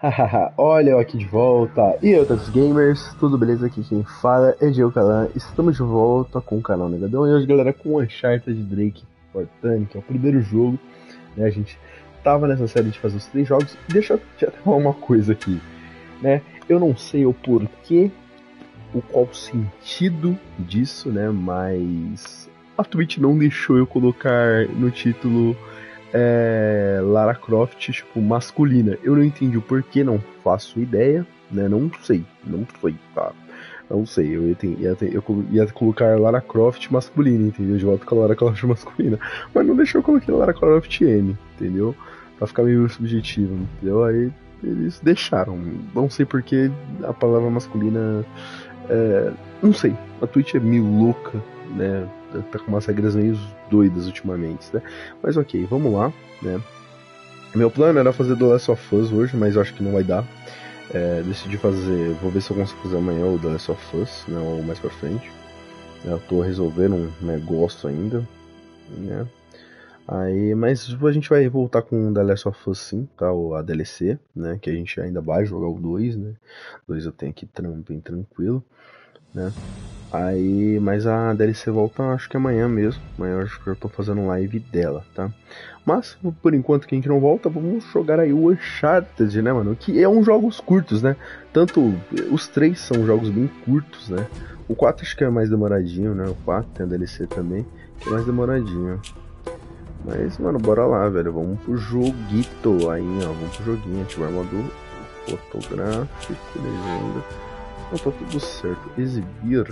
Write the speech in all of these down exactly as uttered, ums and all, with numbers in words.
Hahaha, olha eu aqui de volta. E aí, outros gamers, tudo beleza? Aqui quem fala é Diego Calan. Estamos de volta com o canal Negadão. E hoje, galera, com Uncharted Drake Fortune, que é o primeiro jogo, né? A gente tava nessa série de fazer os três jogos. E deixa eu te falar uma coisa aqui, né? Eu não sei o porquê, o qual sentido disso, né? Mas a Twitch não deixou eu colocar no título é, Lara Croft, tipo, masculina. Eu não entendi o porquê, não faço ideia, né? Não sei, não sei, tá? Não sei, eu ia, ter, ia, ter, eu ia colocar Lara Croft masculina, entendeu? De volta com a Lara Croft masculina. Mas não deixou eu coloquei Lara Croft M, entendeu? Pra ficar meio subjetivo, entendeu? Aí eles deixaram. Não sei porque a palavra masculina. É, não sei, a Twitch é meio louca, né? Tá com umas regras meio doidas ultimamente, né? Mas ok, vamos lá, né? Meu plano era fazer The Last of Us hoje, mas eu acho que não vai dar. É, decidi fazer, vou ver se eu consigo fazer amanhã o The Last of Us, né? Ou mais pra frente. Eu tô resolvendo um negócio ainda, né? Aí, mas a gente vai voltar com The Last of Us sim, tá? A D L C, né? Que a gente ainda vai jogar o dois, né? O dois eu tenho aqui bem tranquilo, né? Aí, mas a D L C volta acho que amanhã mesmo. Amanhã eu acho que eu tô fazendo live dela, tá? Mas, por enquanto que a gente não volta, vamos jogar aí o Uncharted, né, mano? Que é uns jogos curtos, né? Tanto, os três são jogos bem curtos, né? O quatro acho que é mais demoradinho, né? O quatro tem a D L C também, que é mais demoradinho. Mas, mano, bora lá, velho. Vamos pro joguito aí, ó. Vamos pro joguinho. Ativar modo fotográfico, legenda. Não, tá tudo certo. Exibir.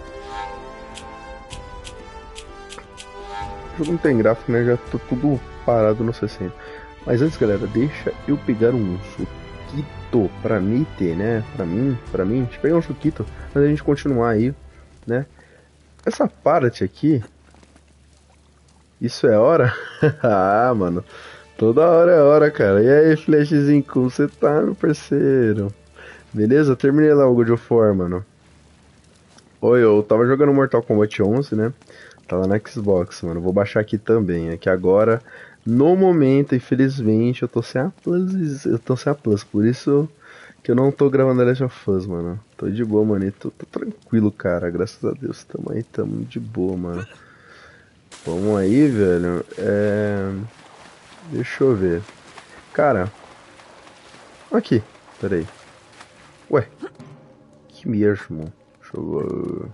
O jogo não tem gráfico, né? Já tô tudo parado no sessenta. Mas antes, galera, deixa eu pegar um suquito pra mim ter, né? Pra mim, pra mim, deixa eu pegar um suquito antes da gente continuar aí, né? Essa parte aqui, isso é hora? Ah, mano, toda hora é hora, cara. E aí, Flashzinho, como você tá, meu parceiro? Beleza? Terminei lá o God of War, mano. Oi, eu tava jogando Mortal Kombat onze, né? Tá lá na Xbox, mano. Vou baixar aqui também. É que agora, no momento, infelizmente, eu tô sem a Plus. Eu tô sem a Plus. Por isso que eu não tô gravando The Last of Us, mano. Tô de boa, mano. E tô, tô tranquilo, cara. Graças a Deus. Tamo aí, tamo de boa, mano. Vamos aí, velho. É... Deixa eu ver. Cara, aqui. Pera aí. Ué, que mesmo? Deixa eu...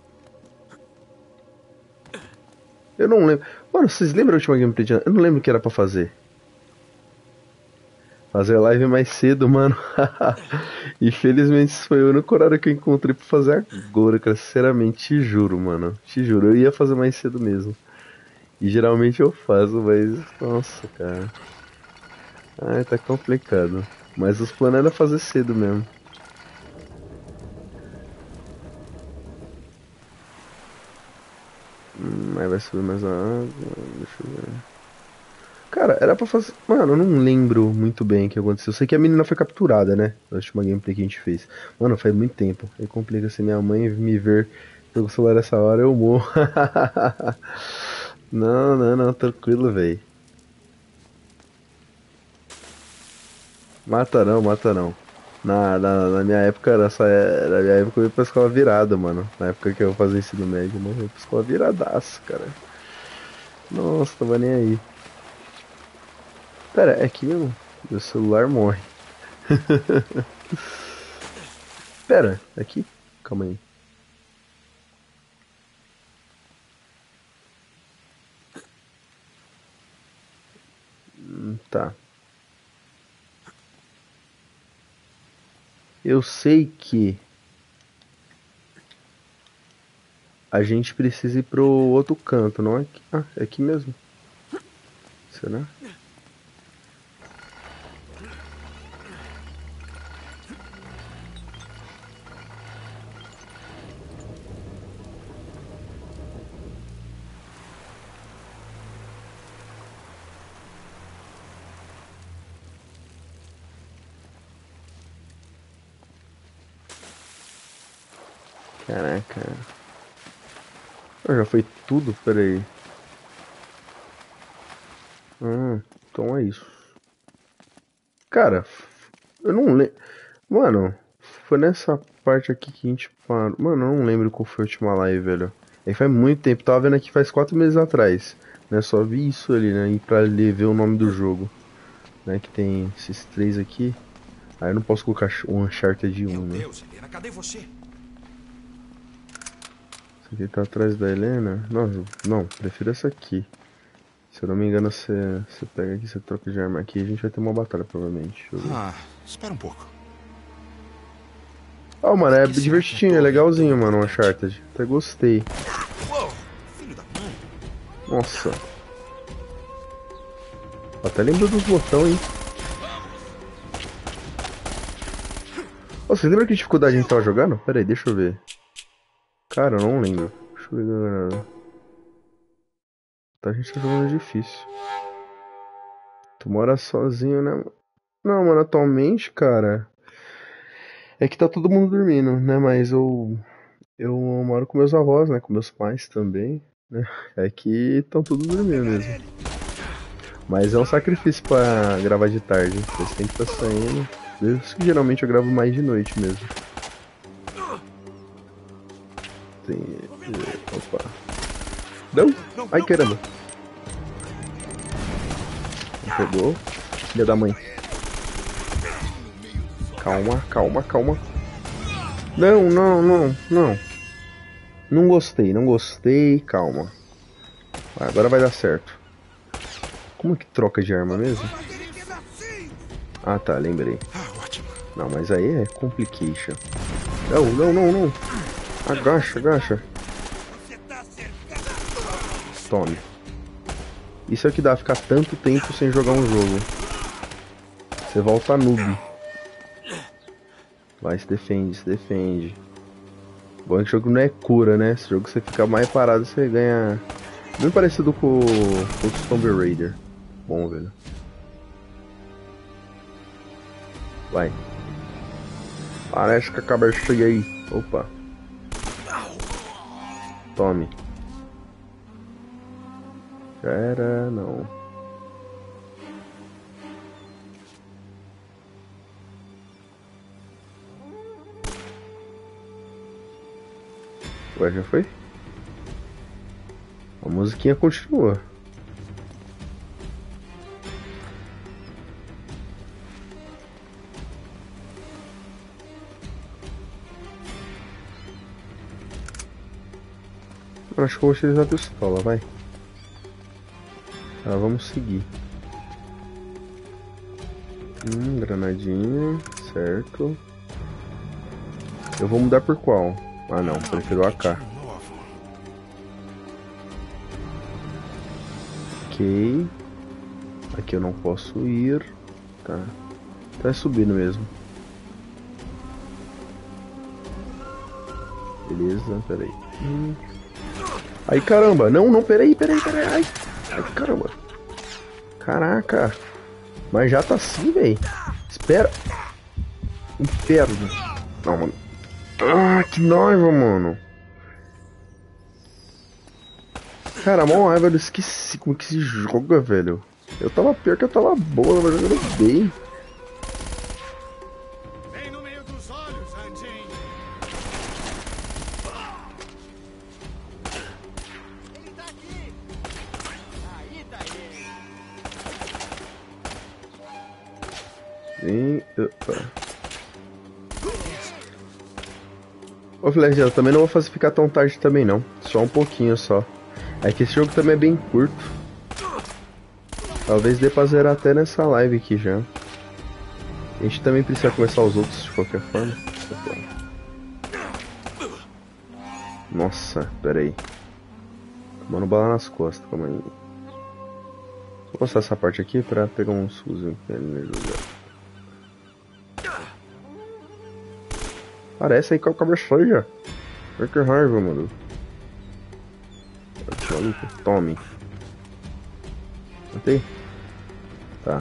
Eu não lembro. Mano, vocês lembram a última gameplay? De... Eu não lembro o que era pra fazer. Fazer live mais cedo, mano. Infelizmente, isso foi o único horário que eu encontrei pra fazer agora, cara. Sinceramente, te juro, mano. Te juro, eu ia fazer mais cedo mesmo. E geralmente eu faço, mas. Nossa, cara. Ai, tá complicado. Mas os planos era fazer cedo mesmo. Hum, aí vai subir mais a água. Deixa eu ver. Cara, era pra fazer. Mano, eu não lembro muito bem o que aconteceu. Eu sei que a menina foi capturada, né? Na última gameplay que a gente fez. Mano, faz muito tempo. Aí complica se minha mãe me ver com o celular essa hora, eu morro. Não, não, não, tranquilo, velho. Mata não, mata não. Na, na, na minha época era só. Na minha época eu ia pra escola virada, mano. Na época que eu fazia ensino médio, mano, eu ia pra escola viradaço, cara. Nossa, tava nem aí. Pera, é que mesmo? Meu celular morre. Pera, aqui? Calma aí. Hum, tá. Eu sei que a gente precisa ir pro outro canto, não é aqui? Ah, é aqui mesmo. Será? Caraca. Ah, já foi tudo? Pera aí. Ah, então é isso. Cara, Eu não lembro. Mano, foi nessa parte aqui que a gente parou. Mano, eu não lembro qual foi a última live, velho. Aí faz muito tempo, tava vendo aqui faz quatro meses atrás. Né? Só vi isso ali, né? E pra ler, ver o nome do jogo. Né? Que tem esses três aqui. Aí eu não posso colocar o Uncharted um, né? Meu Deus, Helena, cadê você? Esse aqui tá atrás da Helena. Não, não, prefiro essa aqui. Se eu não me engano, você, você pega aqui, você troca de arma aqui e a gente vai ter uma batalha, provavelmente. Deixa eu ver. Ah, espera um pouco. Oh, mano, é divertidinho, é legalzinho, mano, o Uncharted. Até gostei. Uou, filho da mãe. Nossa. Até lembro dos botões, hein? Oh, você lembra que dificuldade a gente tava jogando? Pera aí, deixa eu ver. Cara, eu não lembro. Deixa eu ver. Tá, a gente tá jogando difícil. Tu mora sozinho, né? Não, mano, atualmente, cara. É que tá todo mundo dormindo, né? Mas eu. Eu moro com meus avós, né? Com meus pais também, né? É que estão todos dormindo mesmo. Mas é um sacrifício pra gravar de tarde. Vocês têm que estar saindo. Por isso que geralmente eu gravo mais de noite mesmo. Tem. Opa. Não! Ai caramba! Pegou. Filha da mãe. Calma, calma, calma. Não, não, não, não. Não gostei, não gostei. Calma. Agora vai dar certo. Como que troca de arma mesmo? Ah tá, lembrei. Não, mas aí é complication. Não, não, não, não. Agacha, agacha. Tome. Isso é o que dá ficar tanto tempo sem jogar um jogo. Você volta noob. Vai, se defende, se defende. Bom, esse jogo não é cura, né? Esse jogo você fica mais parado, você ganha... Bem parecido com, com o Tomb Raider. Bom, velho. Vai. Parece que a cabeça cheia aí. Opa. Tome. Já era, não. Ué, já foi? A musiquinha continua. Acho que eu vou utilizar a pistola, vai. Tá, vamos seguir. Hum, granadinha, certo. Eu vou mudar por qual? Ah não, prefiro o A K. Ok. Aqui eu não posso ir. Tá. Tá subindo mesmo. Beleza, peraí. Hum. Ai caramba, não, não, peraí, peraí, peraí. Ai, ai caramba. Caraca. Mas já tá assim, véi. Espera. Inferno. Não, mano. Ah, que noiva, mano. Cara, a maior raiva, eu esqueci como que se joga, velho. Eu tava pior que eu tava boa, eu tava jogando bem. Vem no meio dos olhos, Andinho. Ele tá aqui. Aí tá ele. Vem. Opa. Ô Flash, eu também não vou fazer ficar tão tarde também não. Só um pouquinho só. É que esse jogo também é bem curto. Talvez dê pra zerar até nessa live aqui já. A gente também precisa começar os outros de qualquer forma. Nossa, pera aí. Tomando bala nas costas, calma aí. Vou passar essa parte aqui pra pegar um fuzil. Parece aí com a cabeça já. Olha que raiva, mano. Maluco, tome. Matei? Tá.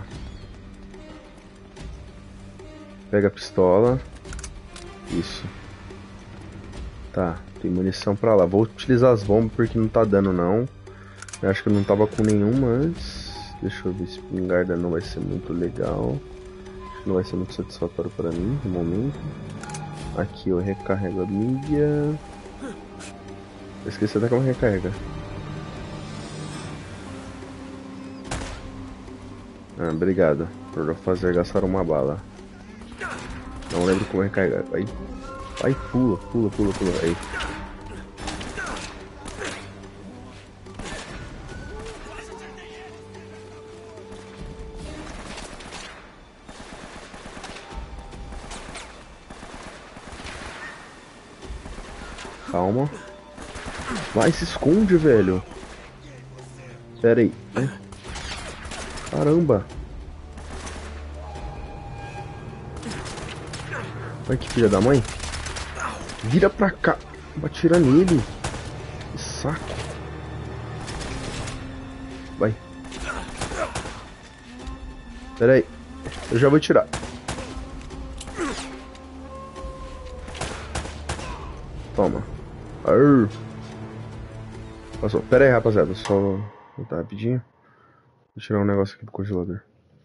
Pega a pistola. Isso. Tá, tem munição pra lá. Vou utilizar as bombas porque não tá dando não. Eu acho que eu não tava com nenhuma antes. Deixa eu ver se espingarda não vai ser muito legal. Deixa Não vai ser muito satisfatório para mim no momento. Aqui eu recarrego a mídia. Eu esqueci até como recarrega. Ah, obrigado por fazer gastar uma bala. Não lembro como recarregar. Vai, vai, pula, pula, pula, pula. Aí. Calma. Vai, se esconde, velho. Pera aí. Caramba. Vai, que filha da mãe. Vira pra cá. Vai atirar nele. Que saco. Vai. Pera aí. Eu já vou tirar. Toma. Arr. Passou. Pera aí, rapaziada. Só voltar rapidinho. Vou tirar um negócio aqui do congelador.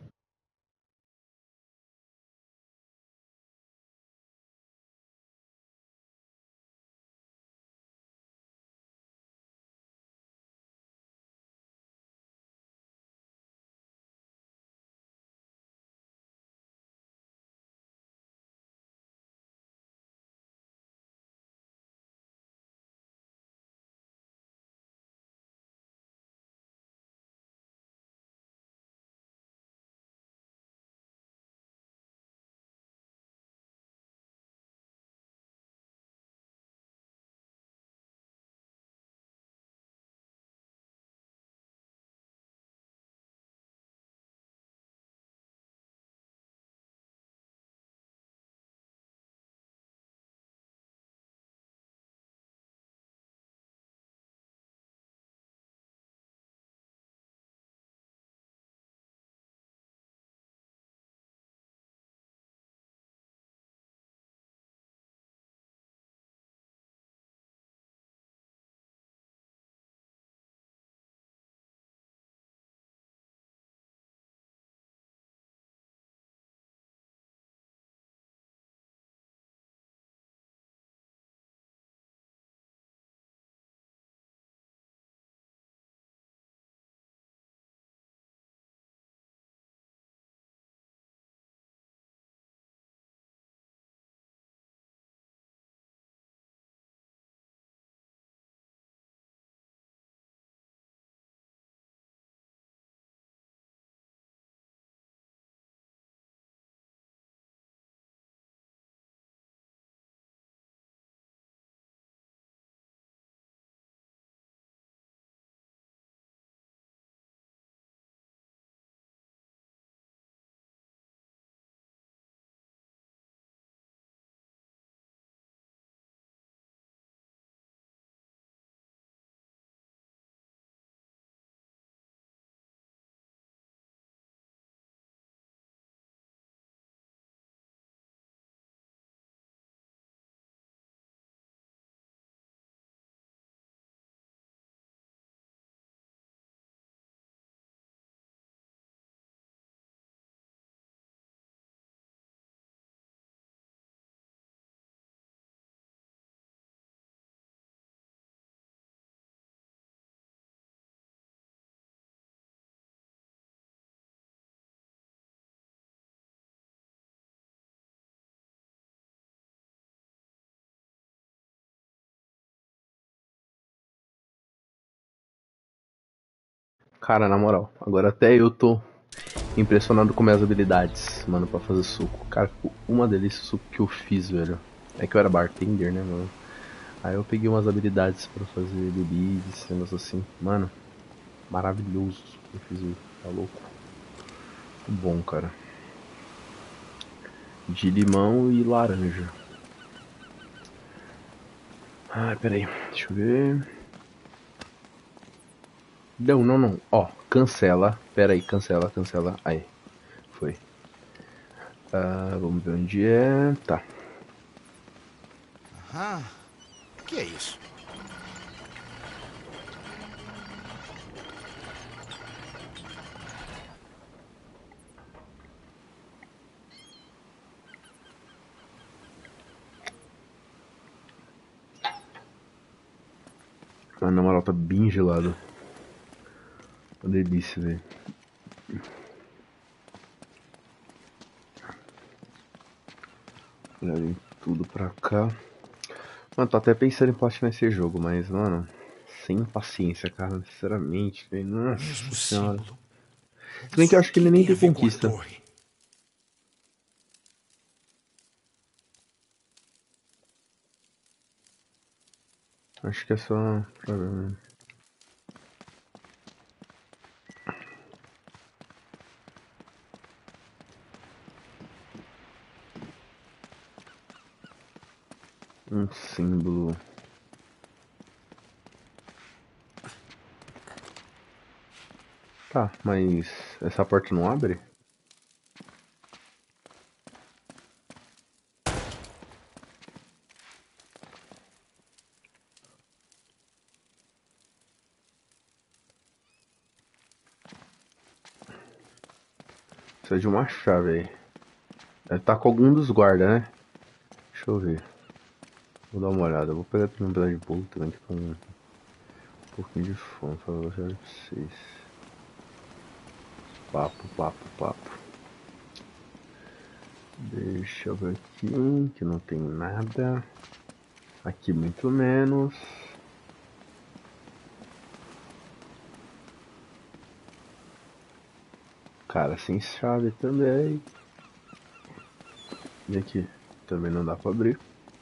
Cara, na moral, agora até eu tô impressionado com minhas habilidades, mano, pra fazer suco. Cara, uma delícia o suco que eu fiz, velho. É que eu era bartender, né, mano? Aí eu peguei umas habilidades pra fazer bebidas, negócio assim. Mano, maravilhoso o suco que eu fiz, velho. Tá louco. Muito bom, cara. De limão e laranja. Ai, peraí, deixa eu ver. Não, não, não. Ó, cancela. Pera aí, cancela, cancela. Aí, foi. Ah, vamos ver onde é. Tá. Aham. O que é isso? Ah, na moral, tá bem gelado. Uma delícia, velho. Olha tudo pra cá. Mano, tô até pensando em platinar esse jogo, mas, mano, sem paciência, cara, sinceramente, velho. Nossa Mesmo senhora. símbolo. Se bem Mas que eu o acho que ele que nem tem a tem ver com a conquista. torre? Acho que é só pra ver, né? Um símbolo. Tá, mas essa porta não abre? Precisa de uma chave aí. Deve tá com algum dos guardas, né? Deixa eu ver. Vou dar uma olhada. Vou pegar também um pedaço de bolo também, que tá um, um pouquinho de fome. Fala pra vocês. Papo, papo, papo. Deixa eu ver aqui, que não tem nada. Aqui muito menos. Cara, sem chave também. E aqui? Também não dá pra abrir.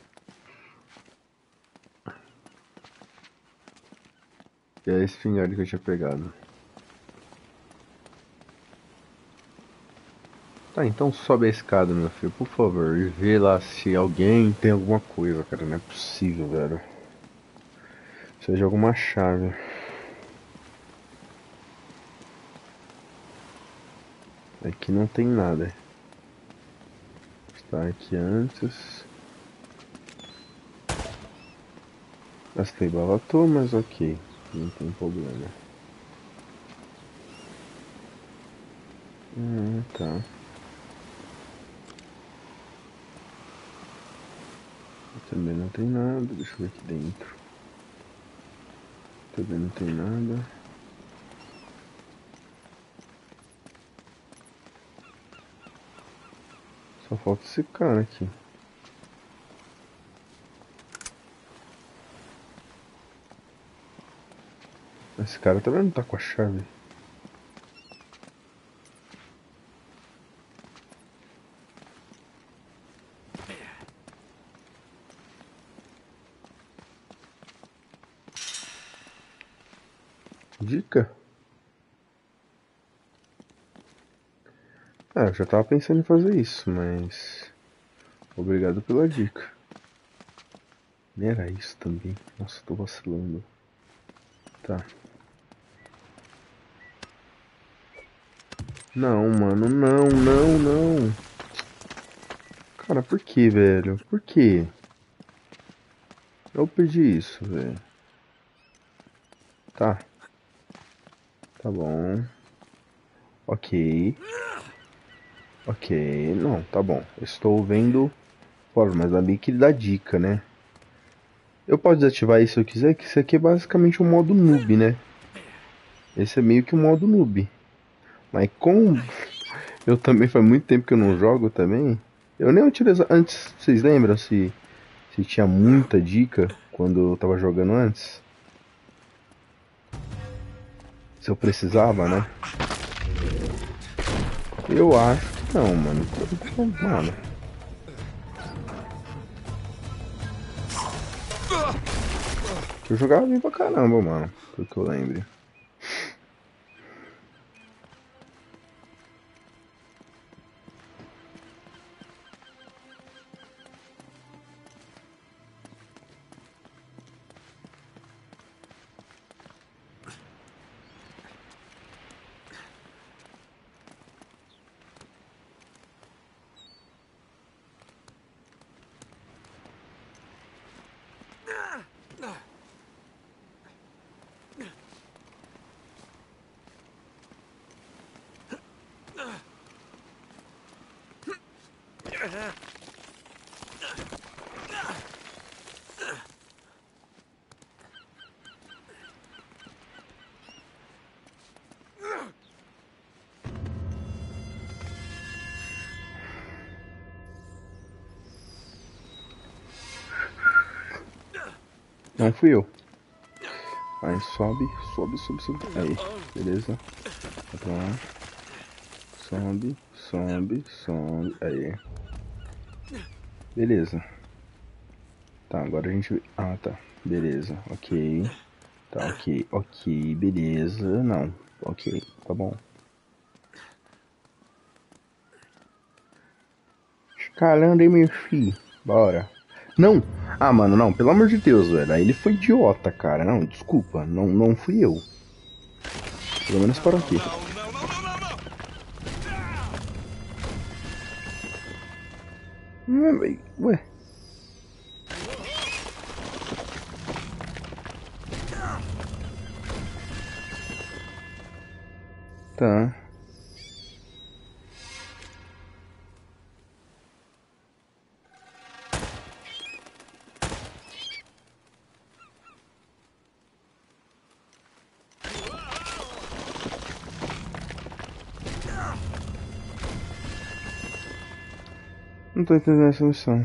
E é esse espingarda que eu tinha pegado. Tá, então sobe a escada, meu filho, por favor. E vê lá se alguém tem alguma coisa, cara. Não é possível, velho. Precisa de alguma chave. Aqui não tem nada. Está aqui antes. Gastei bala à toa, mas ok. Não tem problema. Hum, tá. Também não tem nada. Deixa eu ver aqui dentro. Também não tem nada. Só falta esse cara aqui. Esse cara também não tá com a chave. Dica? Ah, eu já tava pensando em fazer isso, mas... Obrigado pela dica. Nem era isso também. Nossa, tô vacilando. Tá. Não, mano, não, não, não. Cara, por que, velho? Por que? Eu pedi isso, velho. Tá. Tá bom. Ok. Ok. Não, tá bom. Estou vendo formas ali que dá dica, né? Eu posso desativar isso se eu quiser, que isso aqui é basicamente um modo noob, né? Esse é meio que um modo noob. Mas como eu também faz muito tempo que eu não jogo também, eu nem utilizo antes. Vocês lembram se, se tinha muita dica quando eu tava jogando antes? Se eu precisava, né? Eu acho que não, mano. Mano. Eu jogava bem pra caramba, mano. Pelo que eu lembro. Não fui eu. Aí sobe, sobe, sobe, sobe. Aí, beleza. Vai lá. Sobe, sobe, sobe. Aí. Beleza. Tá, agora a gente... Ah, tá. Beleza, ok. Tá, ok, ok, beleza. Não, ok, tá bom. Escalando aí, meu filho. Bora. Não! Ah, mano, não, pelo amor de Deus, velho. Aí ele foi idiota, cara. Não, desculpa. Não, não fui eu. Pelo menos para aqui. Ué. Tá. Não tô entendendo essa missão.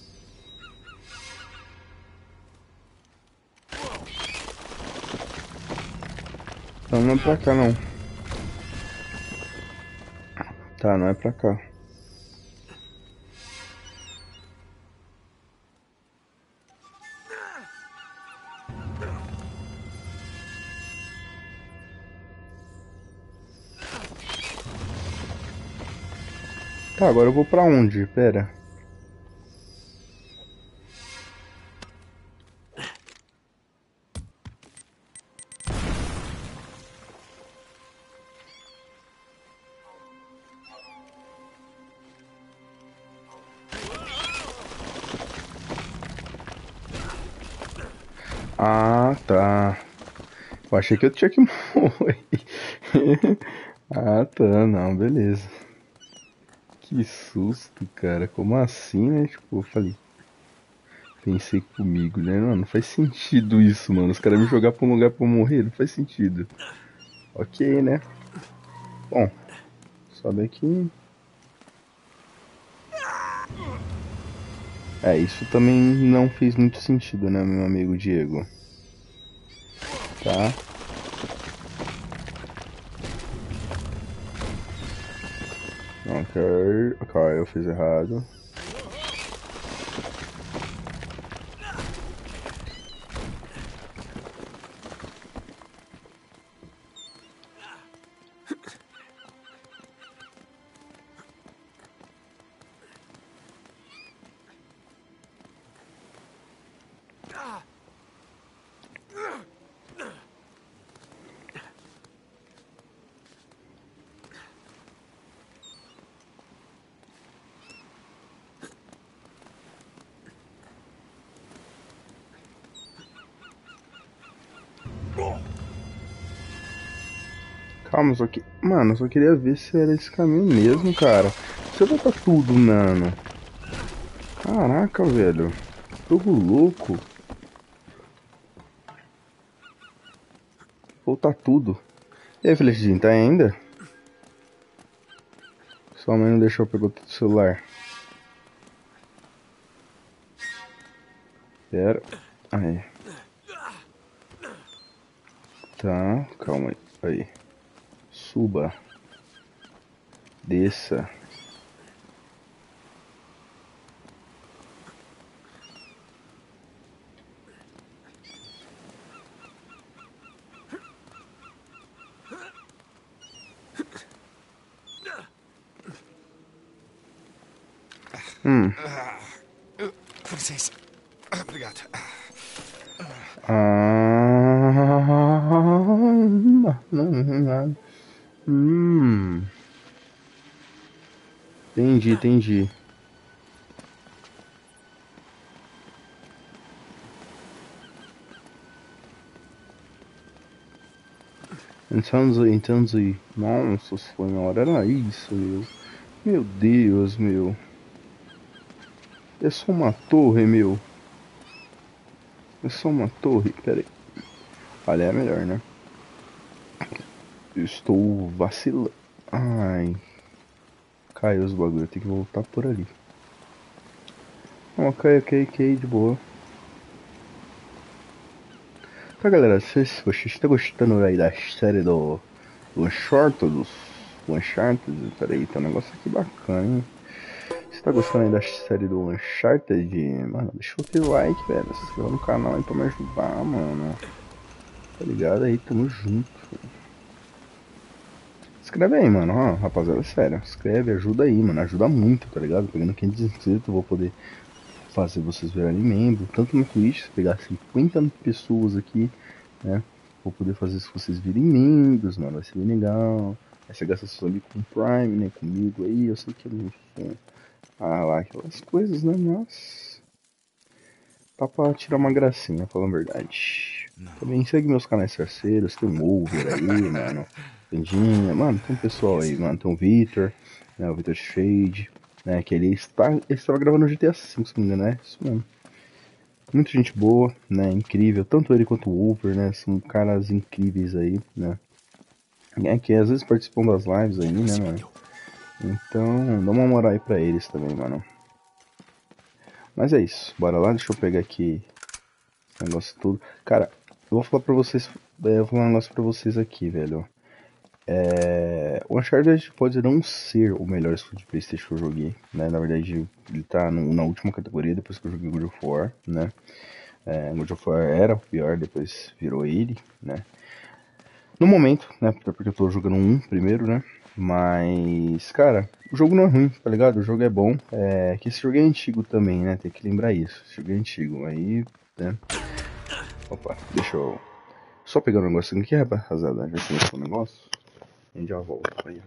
Então não é pra cá, não. Tá, não é pra cá. Tá, agora eu vou pra onde? Pera. Ah, tá. Eu achei que eu tinha que morrer. Ah, tá, não, beleza. Que susto, cara. Como assim, né? Tipo, eu falei. Pensei comigo, né? Não, não faz sentido isso, mano. Os caras me jogar pra um lugar pra eu morrer, não faz sentido. Ok, né? Bom, sobe aqui. É, isso também não fez muito sentido, né, meu amigo Diego? Tá? Ok, ok, eu fiz errado. Calma, só que... Mano, eu só queria ver se era esse caminho mesmo, cara. Você volta tudo, mano. Caraca, velho. Jogo louco. Voltar tudo. E aí, Felicidinho, tá aí ainda? Sua mãe não deixou eu pegar o celular. Pera. Aí. Tá, calma aí. Aí. Suba. Desça. Hum. Com licença. Obrigado. Ah, hum. Entendi, entendi. Entendi, entendi. Nossa senhora, era isso, meu. Meu Deus, meu. É só uma torre, meu. É só uma torre. Pera aí. Ali é melhor, né? Eu estou vacilando. Ai. Caiu os bagulho. Tem que voltar por ali. Ok, ok, ok. De boa. Então, galera, se você está gostando aí da série do, do Uncharted, dos Uncharted, peraí, tem um negócio aqui bacana, hein? Se tá gostando aí da série do Uncharted, mano, deixa o like, velho, se inscreva no canal aí pra me ajudar, mano. Tá ligado aí, tamo junto. Escreve aí, mano, ó, rapaziada, sério, escreve, ajuda aí, mano, ajuda muito, tá ligado? Pegando quinhentos inscritos, eu vou poder fazer vocês virarem membro, tanto no Twitch, se pegar cinquenta pessoas aqui, né, vou poder fazer se vocês virem membros, mano, vai ser bem legal. Aí você gasta só ali com o Prime, né, comigo aí, eu sei que eu não sou, ah lá, aquelas coisas, né, mas tá pra tirar uma gracinha, falando a verdade. Também segue meus canais parceiros, tem um Over aí, mano, Tandinha, mano, tem um pessoal aí, mano, tem o Victor, né, o Victor Shade, né, que ele, está, ele estava gravando o G T A cinco, se não me engano, né, isso mesmo. Muita gente boa, né, incrível, tanto ele quanto o Over, né, são caras incríveis aí, né, é que às vezes participam das lives aí, né, mano, então dá uma moral aí pra eles também, mano. Mas é isso, bora lá, deixa eu pegar aqui esse negócio todo. Cara, eu vou falar pra vocês, eu vou falar um negócio pra vocês aqui, velho. É, o Uncharted pode não ser o melhor estúdio de Playstation que eu joguei, né? Na verdade, ele tá no, na última categoria depois que eu joguei God of War, né? É, God of War era o pior, depois virou ele, né? No momento, né? Porque eu tô jogando um primeiro, né? Mas, cara, o jogo não é ruim, tá ligado? O jogo é bom. É que esse jogo é antigo também, né? Tem que lembrar isso. Esse jogo é antigo. Aí, né? Opa, deixa eu só pegar um negócio aqui, rapaziada. Já começou o negócio. A gente já volta. Aí.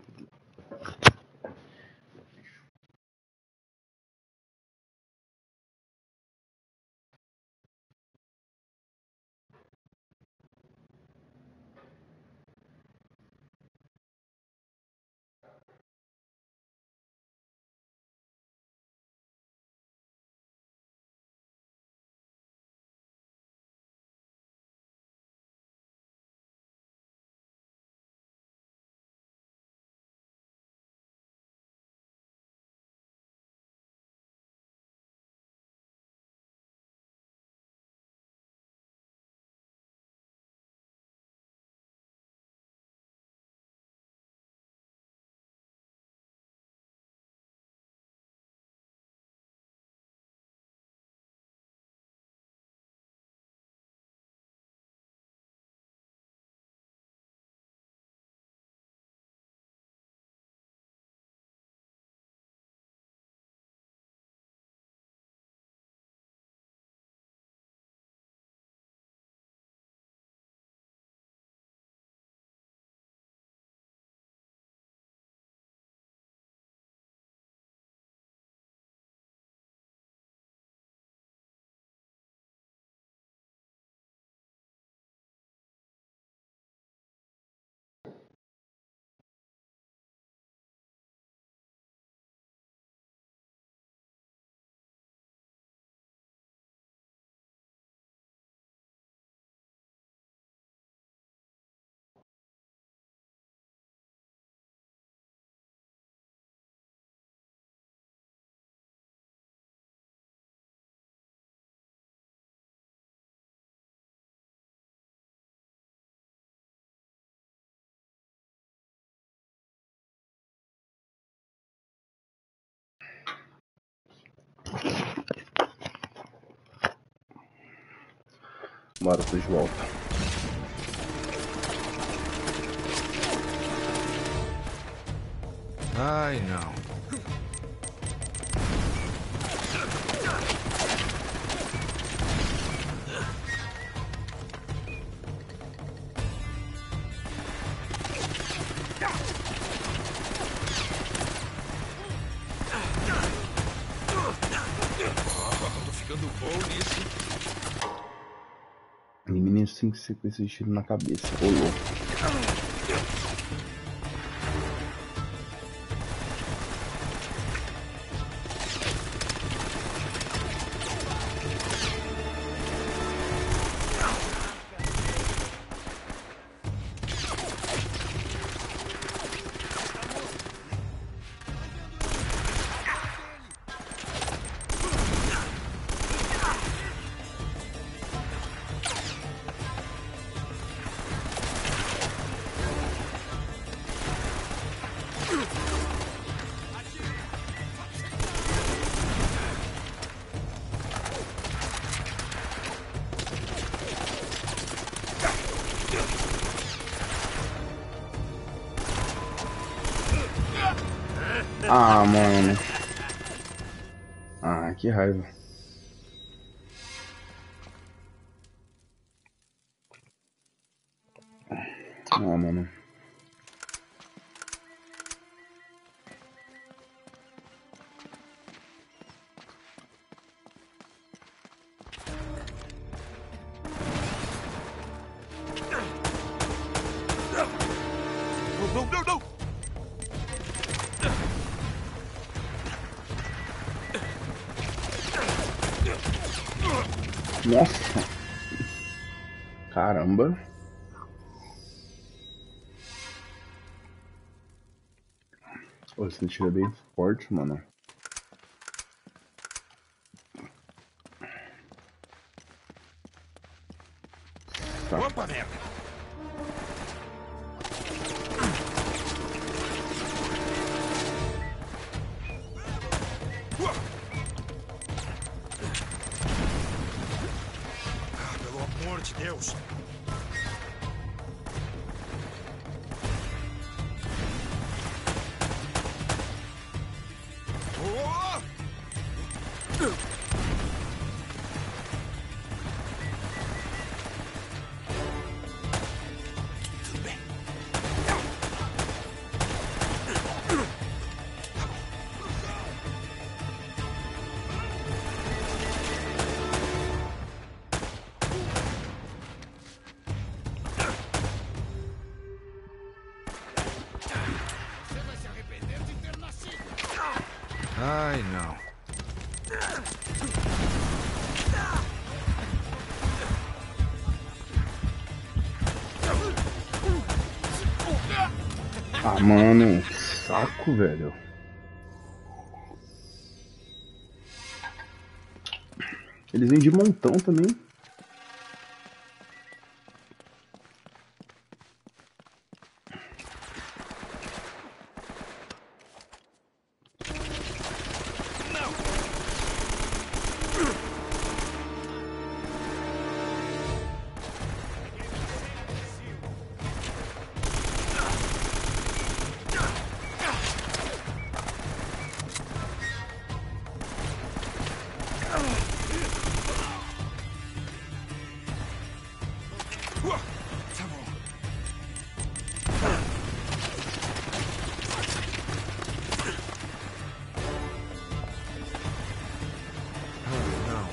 Bora, tô de volta. Ai, não. Oh, tô ficando bom nisso. Elimine cinco sequências de tiro na cabeça. Ô, louco. Ah, mano. Ah, que raiva. Ah, mano. Não, não, não! Nossa. Caramba. Pô, esse tiro é bem forte, mano. Tá. Opa, merda! Ah, pelo amor de Deus! Oh! Tudo bem. Você vai se arrepender de ter nascido. Ai, não. Ah, mano. Saco, velho. Eles vêm de montão também. Tá bom. Oh, não.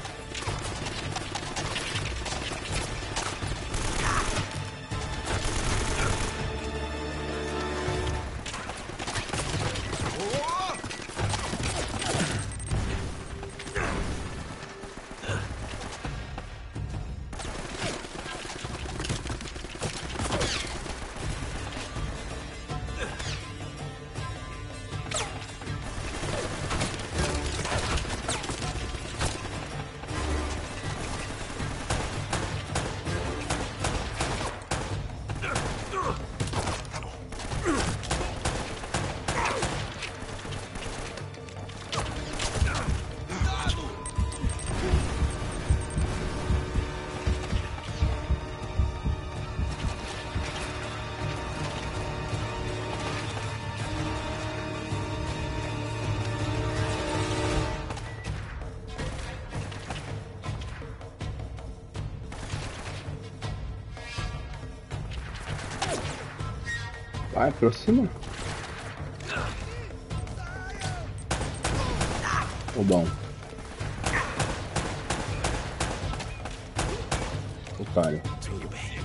Vai, aproxima. Ô, bom. Otário. Tudo bem.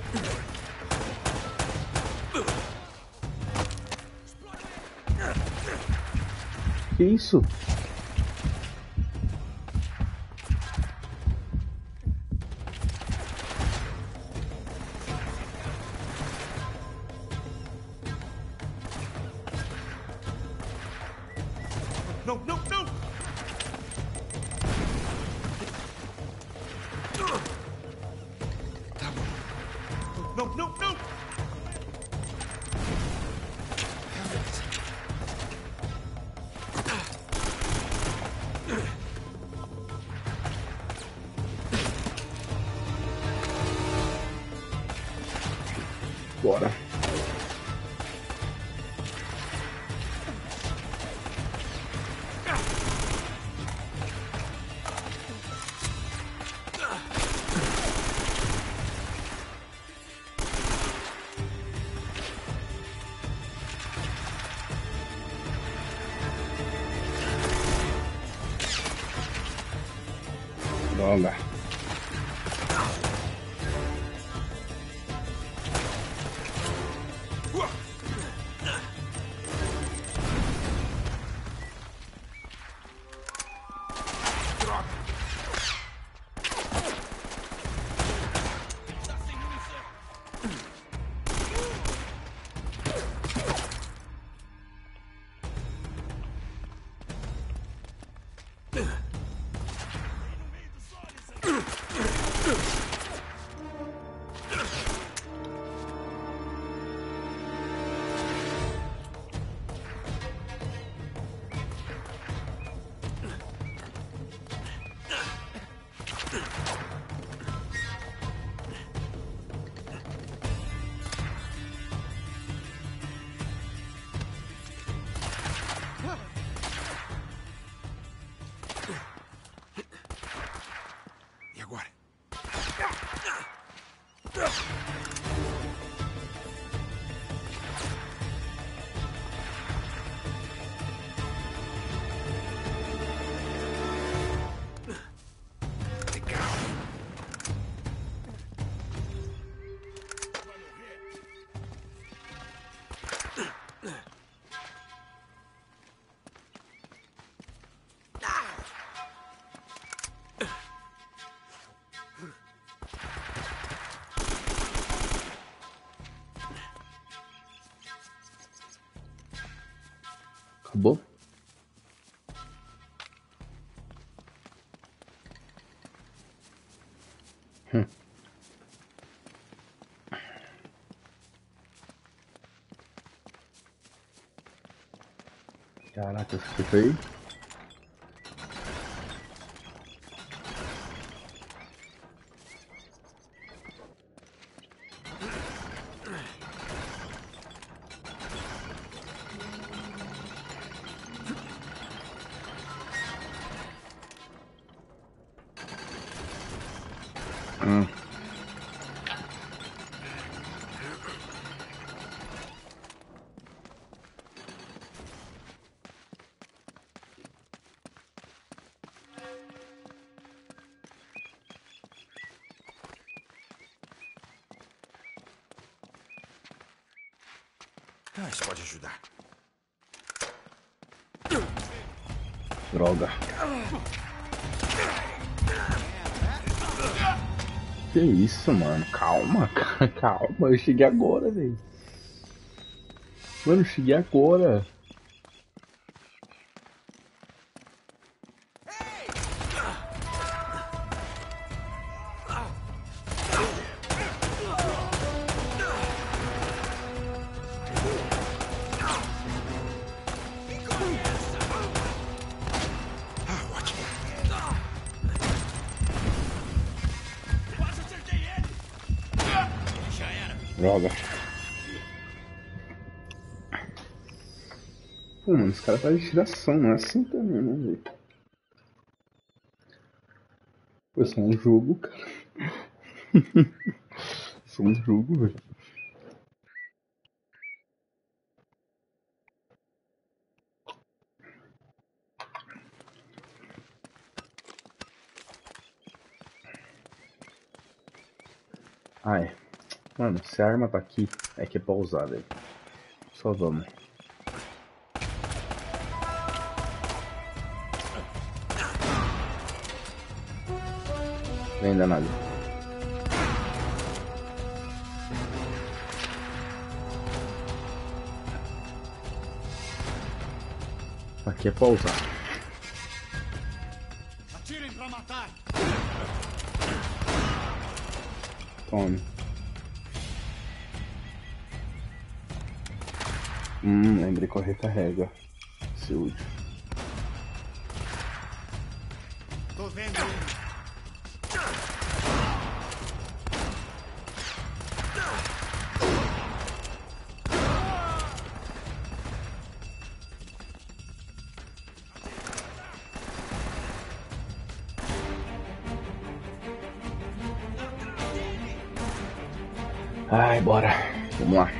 Que isso? Não, não, não! Tá bom. Não, não, não! Bora. Droga. E agora? Acabou? Hum. Caraca, isso foi. Hum. Ah, isso pode ajudar. Droga. Que isso, mano? Calma, cara. Calma. Eu cheguei agora, velho. Mano, eu cheguei agora. Droga. Pô, mano, os caras fazem tiração, não é assim também, né, velho? Pô, isso é um jogo, cara. Isso é um jogo, velho. Ai. Mano, se a arma tá aqui, é que é pra usar, velho. Só vamos. Nem danado. Aqui é pra usar. Atirem pra matar. Tome. Hum, lembrei que eu recarrega. Se útil. Tô vendo ele. Ai, bora. Vamos lá.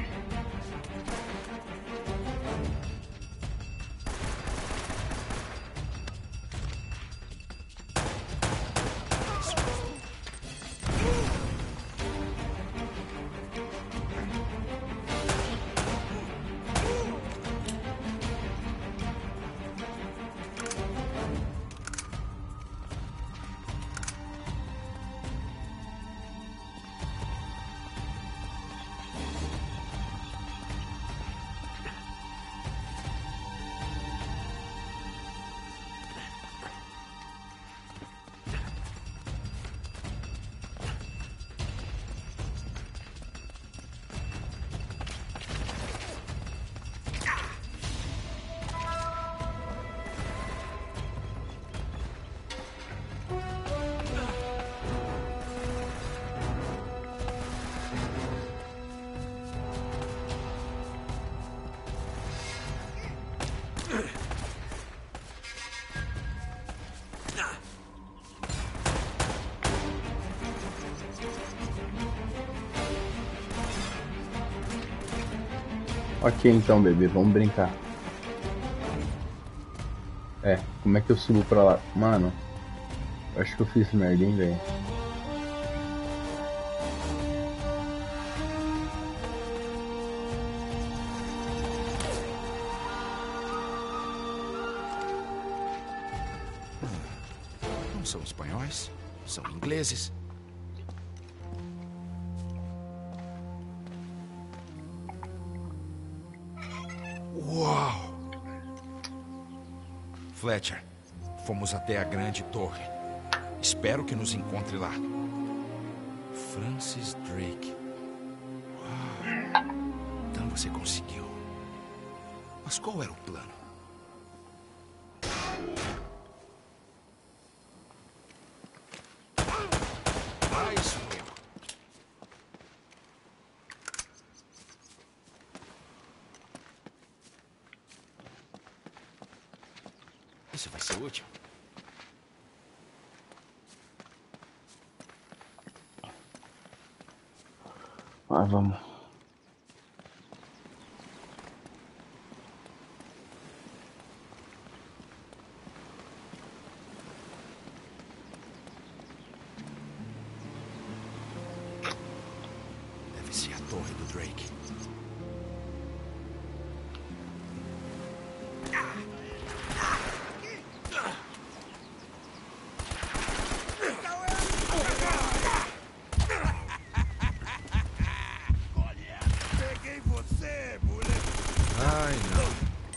Ok, então, bebê, vamos brincar. É, como é que eu subo pra lá? Mano, eu acho que eu fiz merda, hein, velho. Não são espanhóis, são ingleses. Uau! Fletcher, fomos até a grande torre. Espero que nos encontre lá. Francis Drake. Uau. Então você conseguiu. Mas qual era o plano? Ah, isso mesmo. Isso vai ser útil. Ah, vamos. Deve ser a torre do Drake. Peguei você, moleque! Ai, não.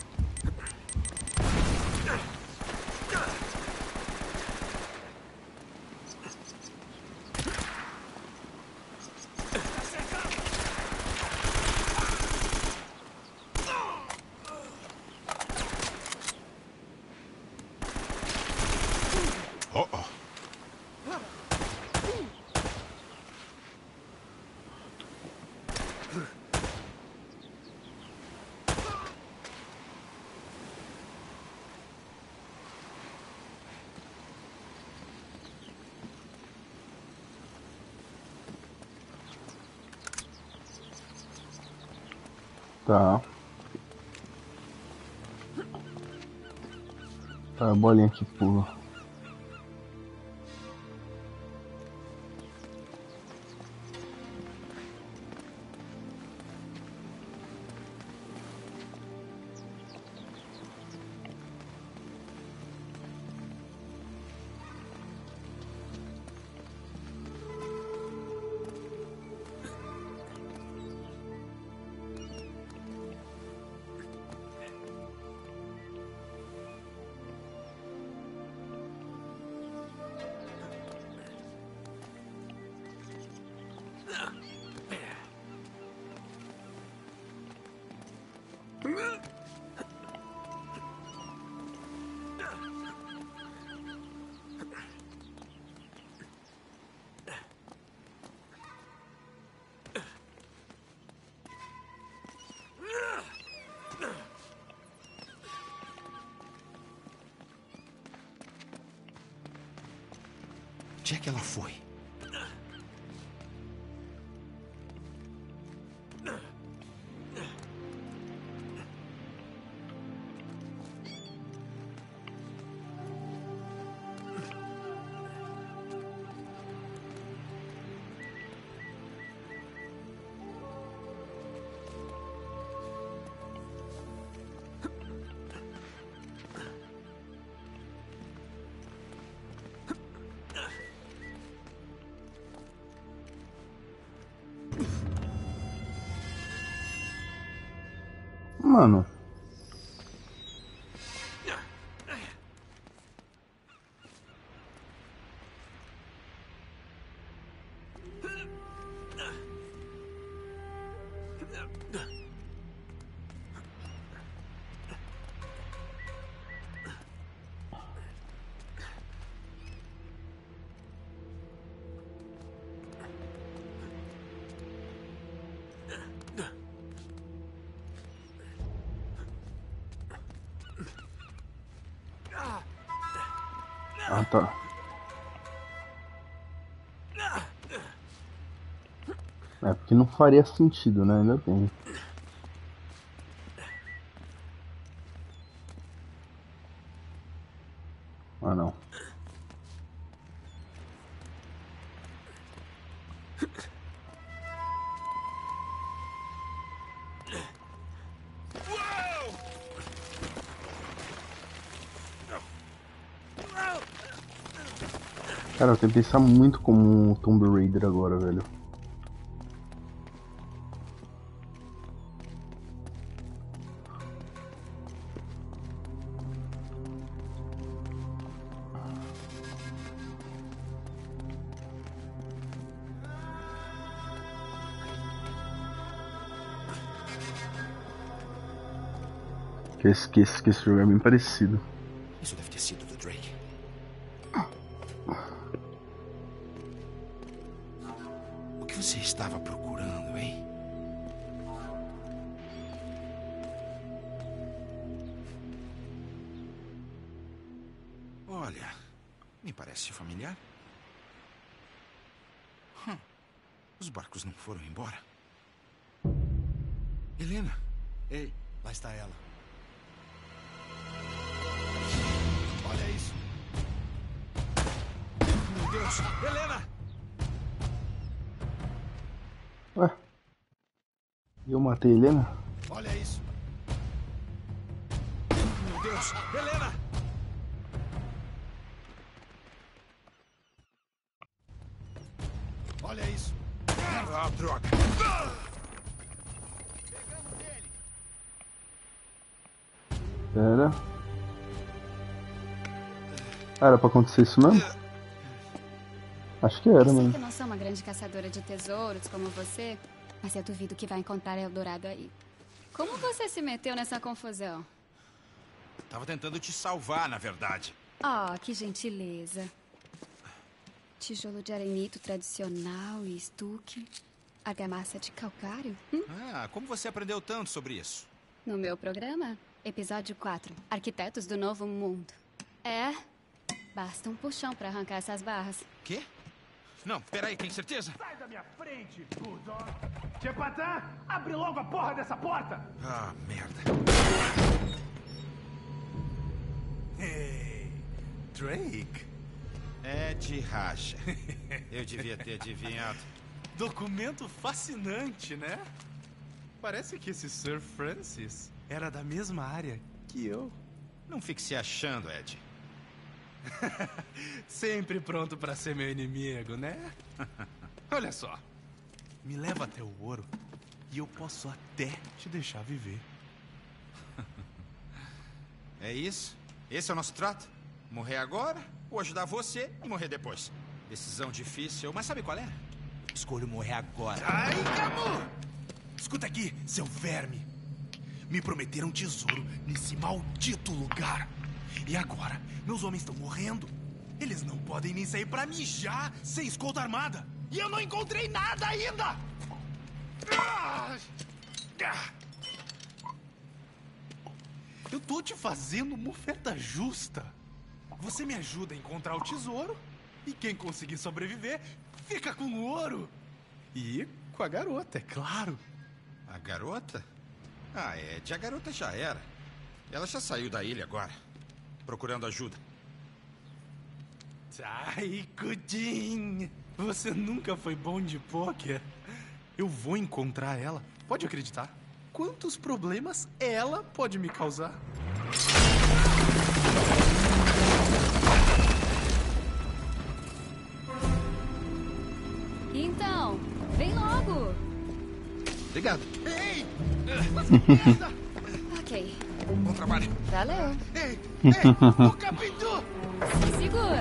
Oh, oh. Tá. Tá, a bolinha que pula. Onde é que ela foi? Mano. Ah, tá. É porque não faria sentido, né? Ainda bem. Cara, eu tenho que pensar muito como um Tomb Raider agora, velho. Eu esqueço que esse jogo é bem parecido. Isso deve ter sido do Drake. O que você estava procurando, hein? Olha, me parece familiar. Hum, os barcos não foram embora. Helena. Ei, lá está ela. Olha isso. Meu Deus, Helena! Ué? Eu matei a Helena? Olha isso. Meu Deus, Helena! Olha isso. Ah, droga! Pera. Ah, era pra acontecer isso mesmo? Acho que era, Eu sei mano. que eu não sou uma grande caçadora de tesouros como você, mas eu duvido que vai encontrar Eldorado aí. Como você se meteu nessa confusão? Tava tentando te salvar, na verdade. Oh, que gentileza. Tijolo de arenito tradicional e estuque. Argamassa de calcário? Hum? Ah, como você aprendeu tanto sobre isso? No meu programa, episódio quatro, Arquitetos do Novo Mundo. É, basta um puxão pra arrancar essas barras. Quê? Não, peraí, tem certeza? Sai da minha frente, Bulldog! Tchepatã, abre logo a porra dessa porta! Ah, merda. Hey, Drake. É de racha. Eu devia ter adivinhado. Documento fascinante, né? Parece que esse Sir Francis era da mesma área que eu. Não fique se achando, Ed. Sempre pronto pra ser meu inimigo, né? Olha só. Me leva até o ouro e eu posso até te deixar viver. É isso? Esse é o nosso trato? Morrer agora ou ajudar você e morrer depois? Decisão difícil, mas sabe qual é? Escolho morrer agora. Ai, Camu! Escuta aqui, seu verme. Me prometeram um tesouro nesse maldito lugar. E agora, meus homens estão morrendo. Eles não podem nem sair pra mijar sem escolta armada. E eu não encontrei nada ainda! Ah! Ah! Eu tô te fazendo uma oferta justa. Você me ajuda a encontrar o tesouro. E quem conseguir sobreviver, fica com o ouro. E com a garota, é claro. A garota? Ah, Ed, a garota já era. Ela já saiu da ilha agora, procurando ajuda. Ai, Cudin, você nunca foi bom de pôquer. Eu vou encontrar ela, pode acreditar. Quantos problemas ela pode me causar? Então, vem logo. Obrigado. Ei! Ok, Bom trabalho. valeu. Ei! Ei! O Capitu! Se segura.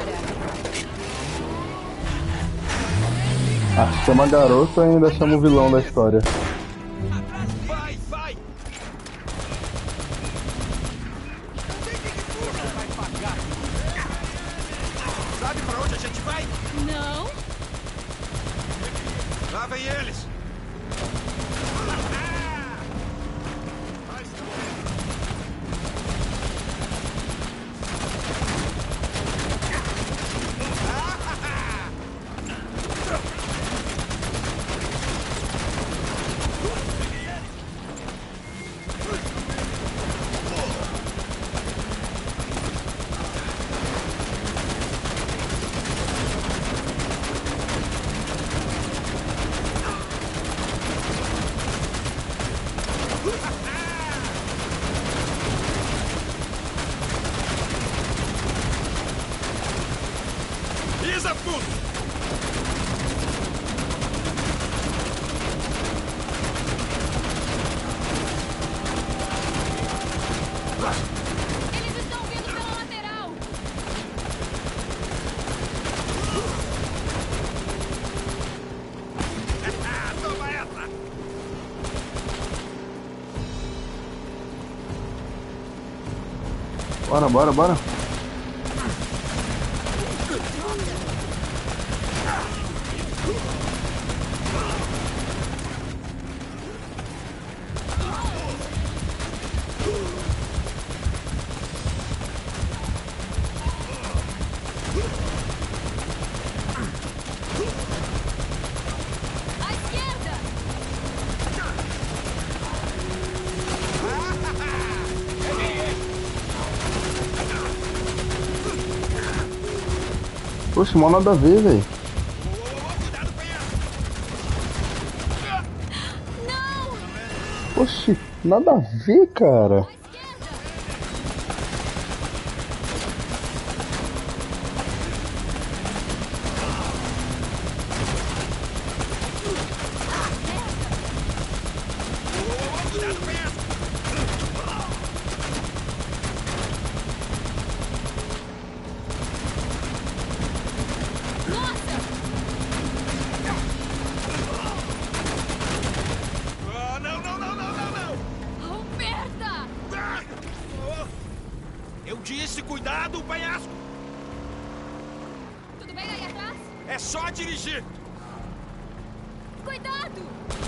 Ah, chama a garota e ainda chama o vilão da história. Vai, vai! Sabe pra onde a gente vai? Não. Lá vem eles! Pisa fundo! Eles estão vindo pela lateral. Toma essa! Bora, bora, bora. À esquerda. Poxa, mal nada a ver, velho. Não. Poxa, nada a ver, cara. À esquerda. Nossa. Ah, não, não, não, não, não, não! Oh, merda. Ah! Oh! Eu disse, cuidado, penhasco! Tudo bem aí atrás? É só dirigir! Cuidado.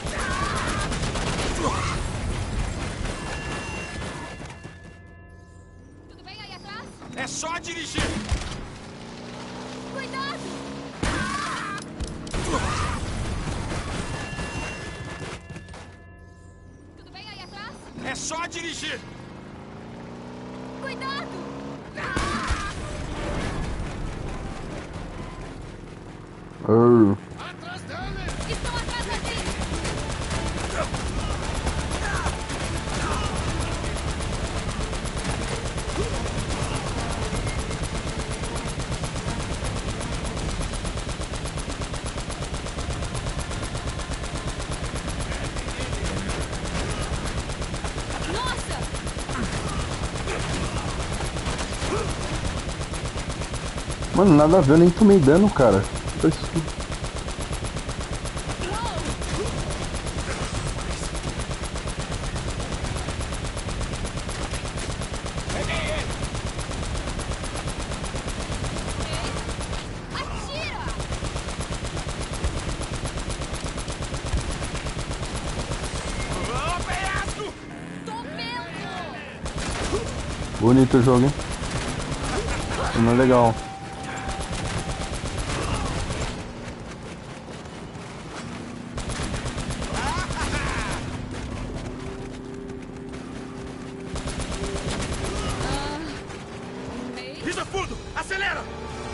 Tudo bem aí atrás? É só dirigir! Cuidado. Tudo bem aí atrás? É só dirigir! Cuidado. Arr. Atrás dele! Estão atrás da gente. Nossa. Mano, nada a ver, eu nem tomei dano, cara. Foi isso tudo. Atira. Ô, penhasco! Tô vendo. Bonito o jogo, hein? Não é legal. Meio. Pisa fundo! Acelera!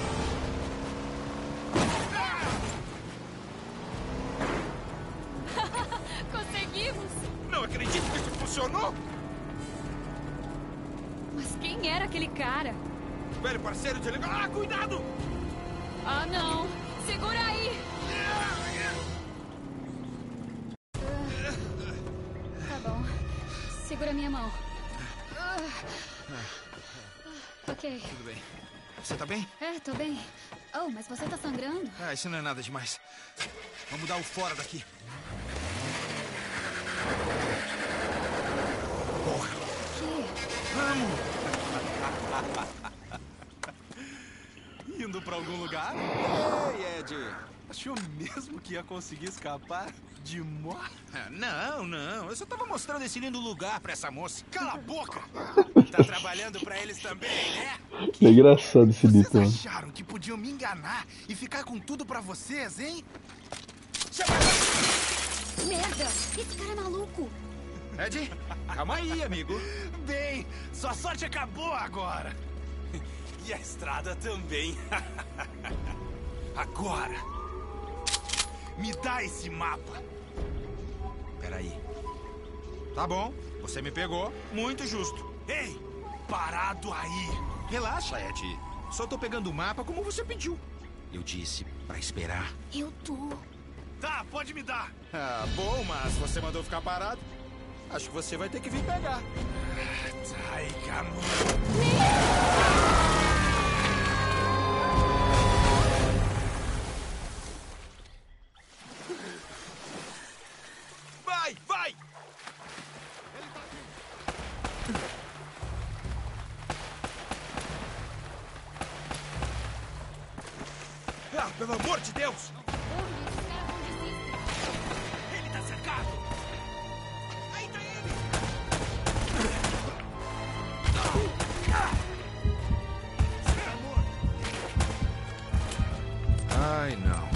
Conseguimos. Não acredito que isso funcionou! Mas quem era aquele cara? Velho parceiro de legal. Ah, cuidado! Ah, não. Segura aí. Tá bom. Segura minha mão. Ok. Tudo bem. Você tá bem? É, tô bem. Oh, mas você tá sangrando? Ah, isso não é nada demais. Vamos dar o fora daqui. Porra. Que? Indo pra algum lugar? Ei, Ed. Achou mesmo que ia conseguir escapar de morte? Ah, não, não. Eu só tava mostrando esse lindo lugar pra essa moça. Cala a boca! Tá trabalhando pra eles também, né? É engraçado esse Vocês dito, mano. acharam que podiam me enganar e ficar com tudo pra vocês, hein? Merda! Esse cara é maluco! Ed, calma aí, amigo. Bem, sua sorte acabou agora. E a estrada também. Agora, me dá esse mapa. Peraí. Tá bom, você me pegou. Muito justo. Ei, parado aí. Relaxa, Ed. Só tô pegando o mapa como você pediu. Eu disse pra esperar. Eu tô. Tá, pode me dar. Ah, bom, mas você mandou ficar parado. Acho que você vai ter que vir pegar. Ai, calma. Vai, vai! Ah, pelo amor de Deus! Ele tá cercado! Aí tá ele! Você tá morto! Ai, não.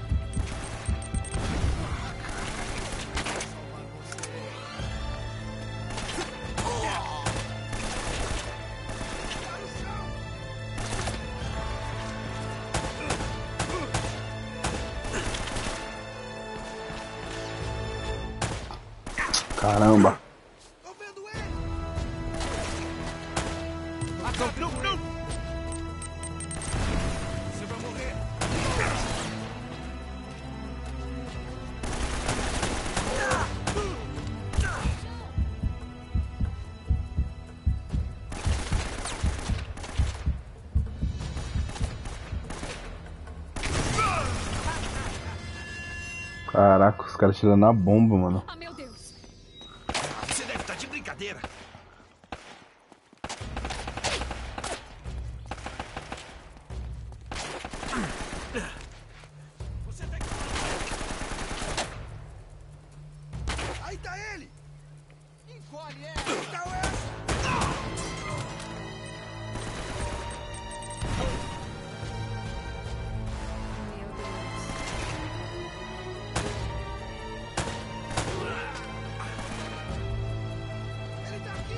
Caramba. Tô vendo ele! Ah, não, não, não! Você vai morrer! Caraca, os caras tirando a bomba, mano. Ah, meu Deus. Você deve estar de brincadeira! Você tá... Aí tá ele! Encolhe ela! Então essa! Meu Deus. Ele tá aqui!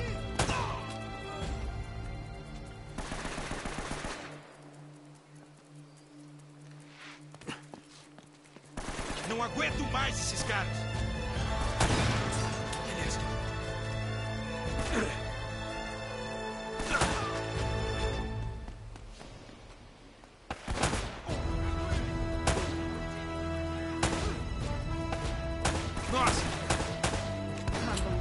Não aguento mais esses caras! Beleza. Nossa! Tá bom.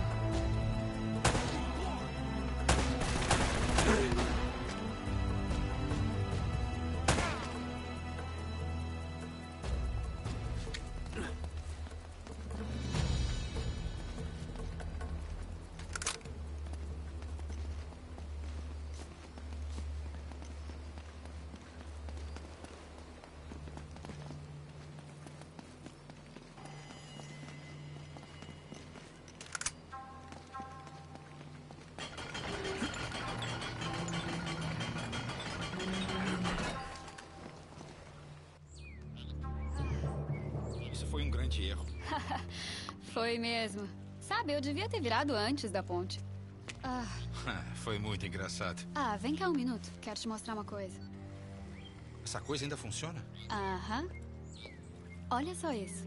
Isso foi um grande erro. Foi mesmo. Sabe, eu devia ter virado antes da ponte. Ah, Foi muito engraçado. ah, vem cá um minuto. Quero te mostrar uma coisa. Essa coisa ainda funciona? Aham. Olha só isso.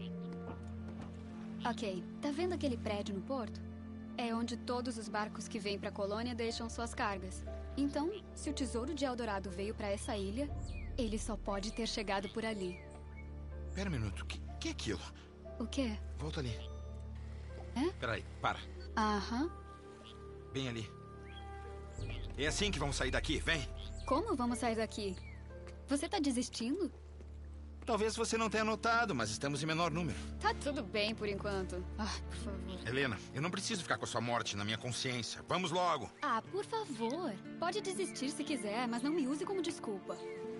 Ok, tá vendo aquele prédio no porto? É onde todos os barcos que vêm pra colônia deixam suas cargas. Então, se o tesouro de Eldorado veio pra essa ilha, ele só pode ter chegado por ali. Pera um minuto. O que, que é aquilo? O quê? Volta ali. É? Peraí, para. Aham. Bem ali. É assim que vamos sair daqui, vem. Como vamos sair daqui? Você tá desistindo? Talvez você não tenha notado, mas estamos em menor número. Tá tudo bem por enquanto. Ah, por favor. Helena, eu não preciso ficar com a sua morte na minha consciência. Vamos logo. Ah, por favor. Pode desistir se quiser, mas não me use como desculpa.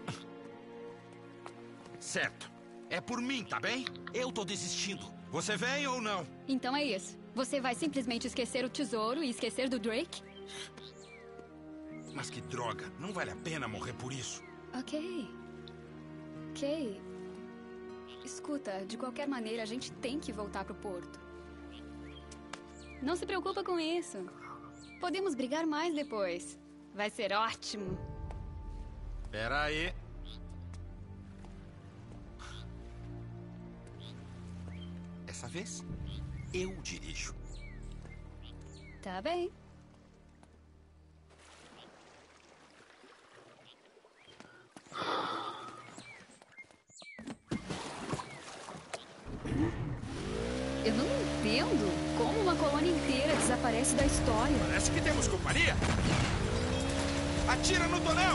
Certo. É por mim, tá bem? Eu tô desistindo. Você vem ou não? Então é isso. Você vai simplesmente esquecer o tesouro e esquecer do Drake? Mas que droga. Não vale a pena morrer por isso. Ok. Ok. Escuta, de qualquer maneira, a gente tem que voltar pro porto. Não se preocupa com isso. Podemos brigar mais depois. Vai ser ótimo. Pera aí. Dessa vez, eu dirijo. Tá bem. Eu não entendo como uma colônia inteira desaparece da história. Parece que temos companhia. Atira no tonel!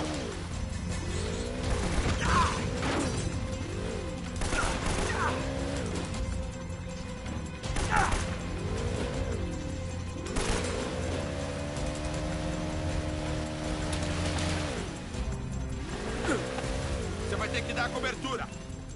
Você vai ter que dar cobertura.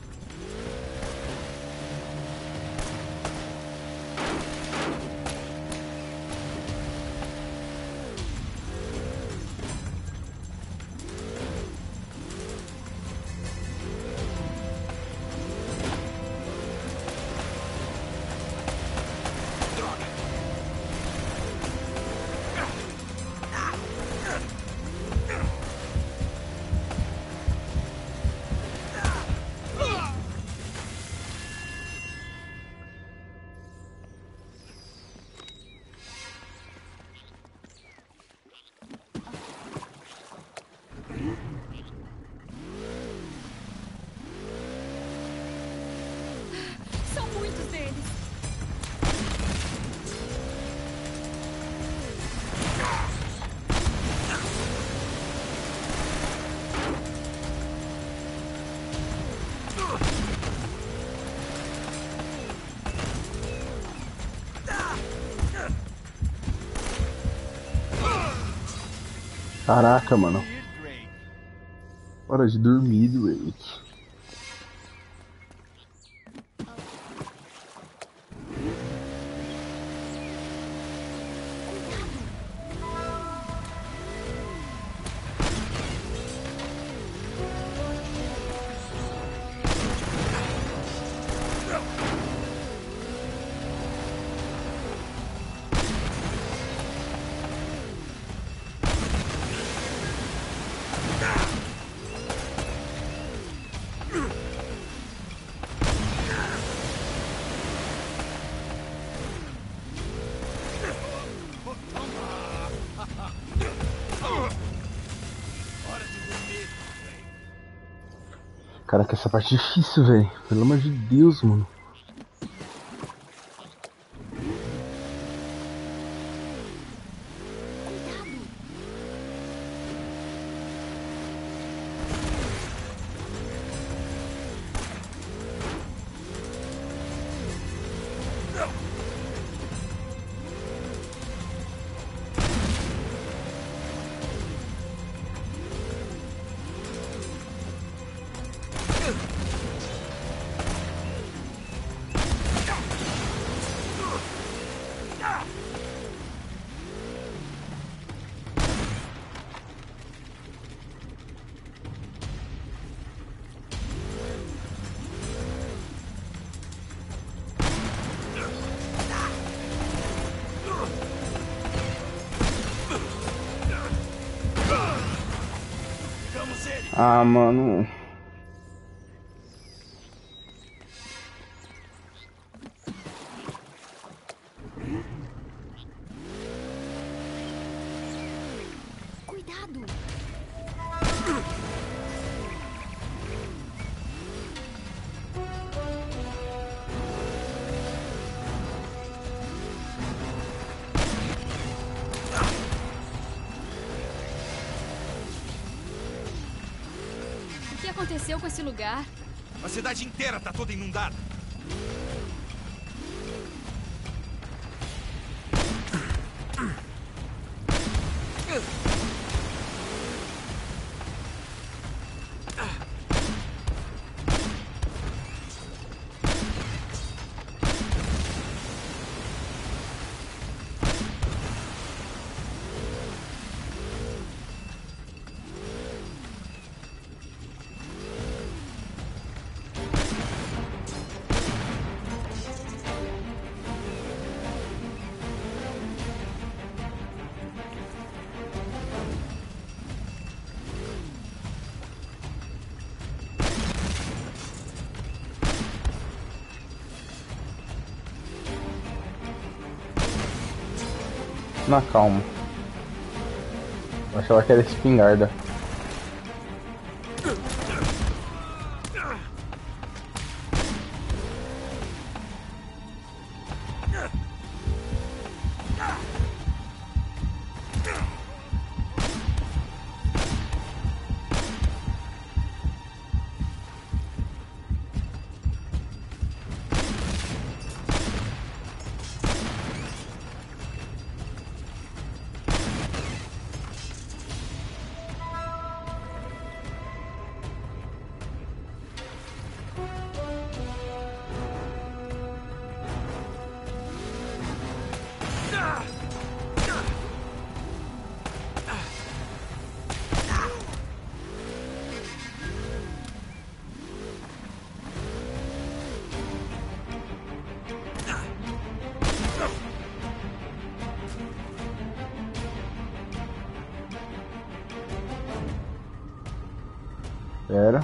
São muitos deles. Caraca, mano. Hora de dormir, Drake. Caraca, essa parte é difícil, velho. Pelo amor de Deus, mano. Ah, mano. Cuidado. O que aconteceu com esse lugar? A cidade inteira tá toda inundada. Na calma. Eu achava que era espingarda. Era.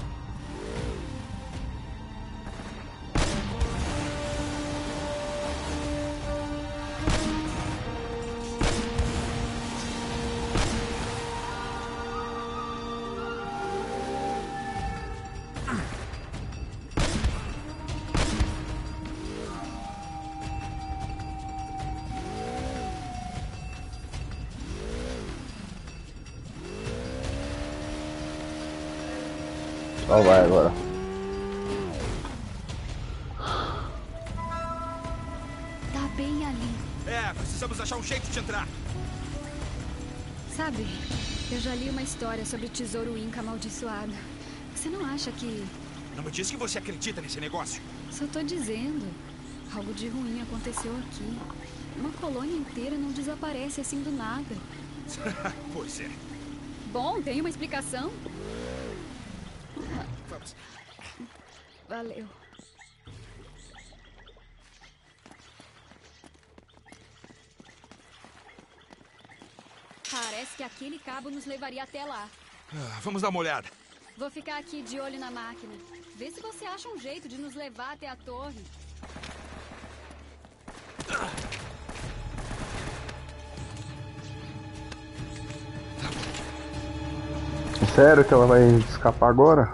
Ó, vai agora. Tá bem ali. É, precisamos achar um jeito de entrar. Sabe, eu já li uma história sobre o tesouro Inca amaldiçoado. Você não acha que... Não me diz que você acredita nesse negócio. Só tô dizendo. Algo de ruim aconteceu aqui. Uma colônia inteira não desaparece assim do nada. Pois é. Bom, tem uma explicação? Vamos. Valeu. Parece que aquele cabo nos levaria até lá. Ah, vamos dar uma olhada. Vou ficar aqui de olho na máquina. Vê se você acha um jeito de nos levar até a torre. Sério que ela vai escapar agora?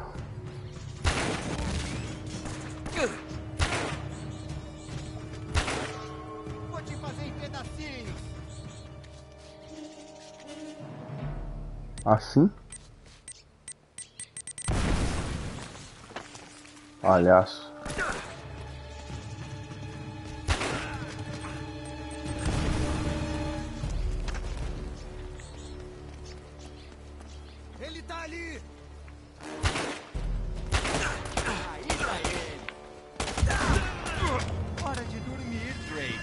Vou te fazer em pedacinhos. Assim? Palhaço. Ele tá ali. Aí tá ele. Hora de dormir, Drake.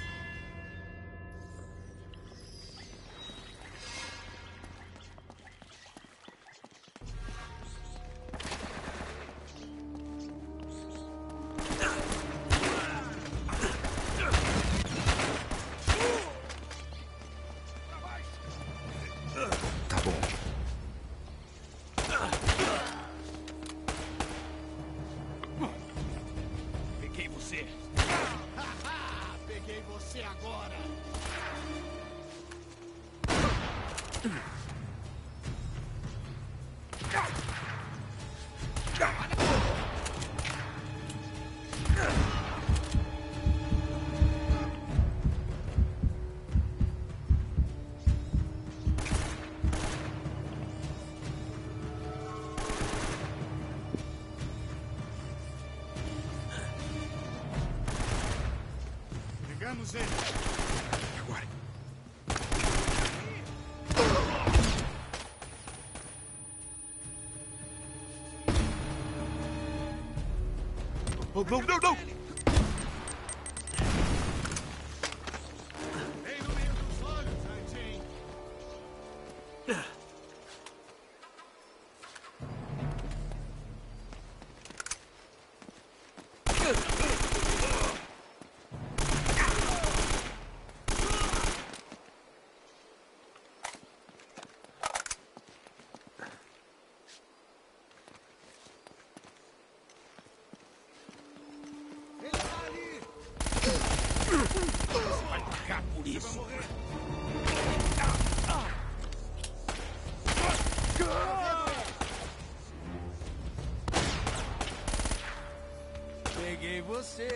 Tá bom. Peguei você. Peguei você agora. Pegamos ele. Agora. Oh, não, não, não! Vem no meio dos olhos, Anjin. Ele tá ali. Vai pagar por isso. Peguei você.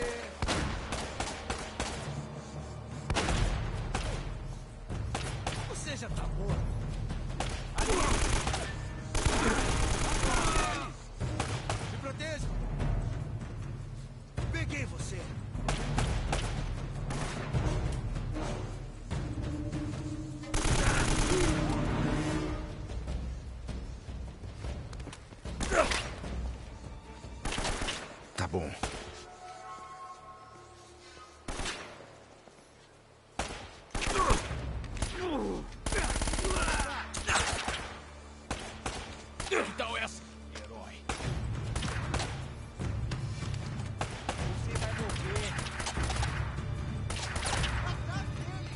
Você já tá morto. Me proteja. Peguei você. Tá bom. Que tal essa, herói? Você vai morrer. Atrás dele.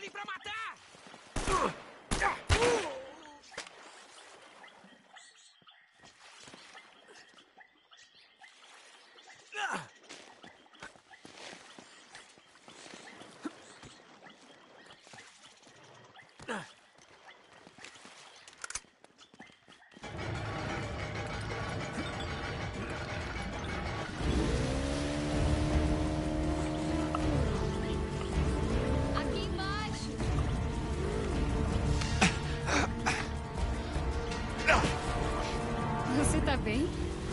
vim pra matar! Aqui embaixo. Você tá bem?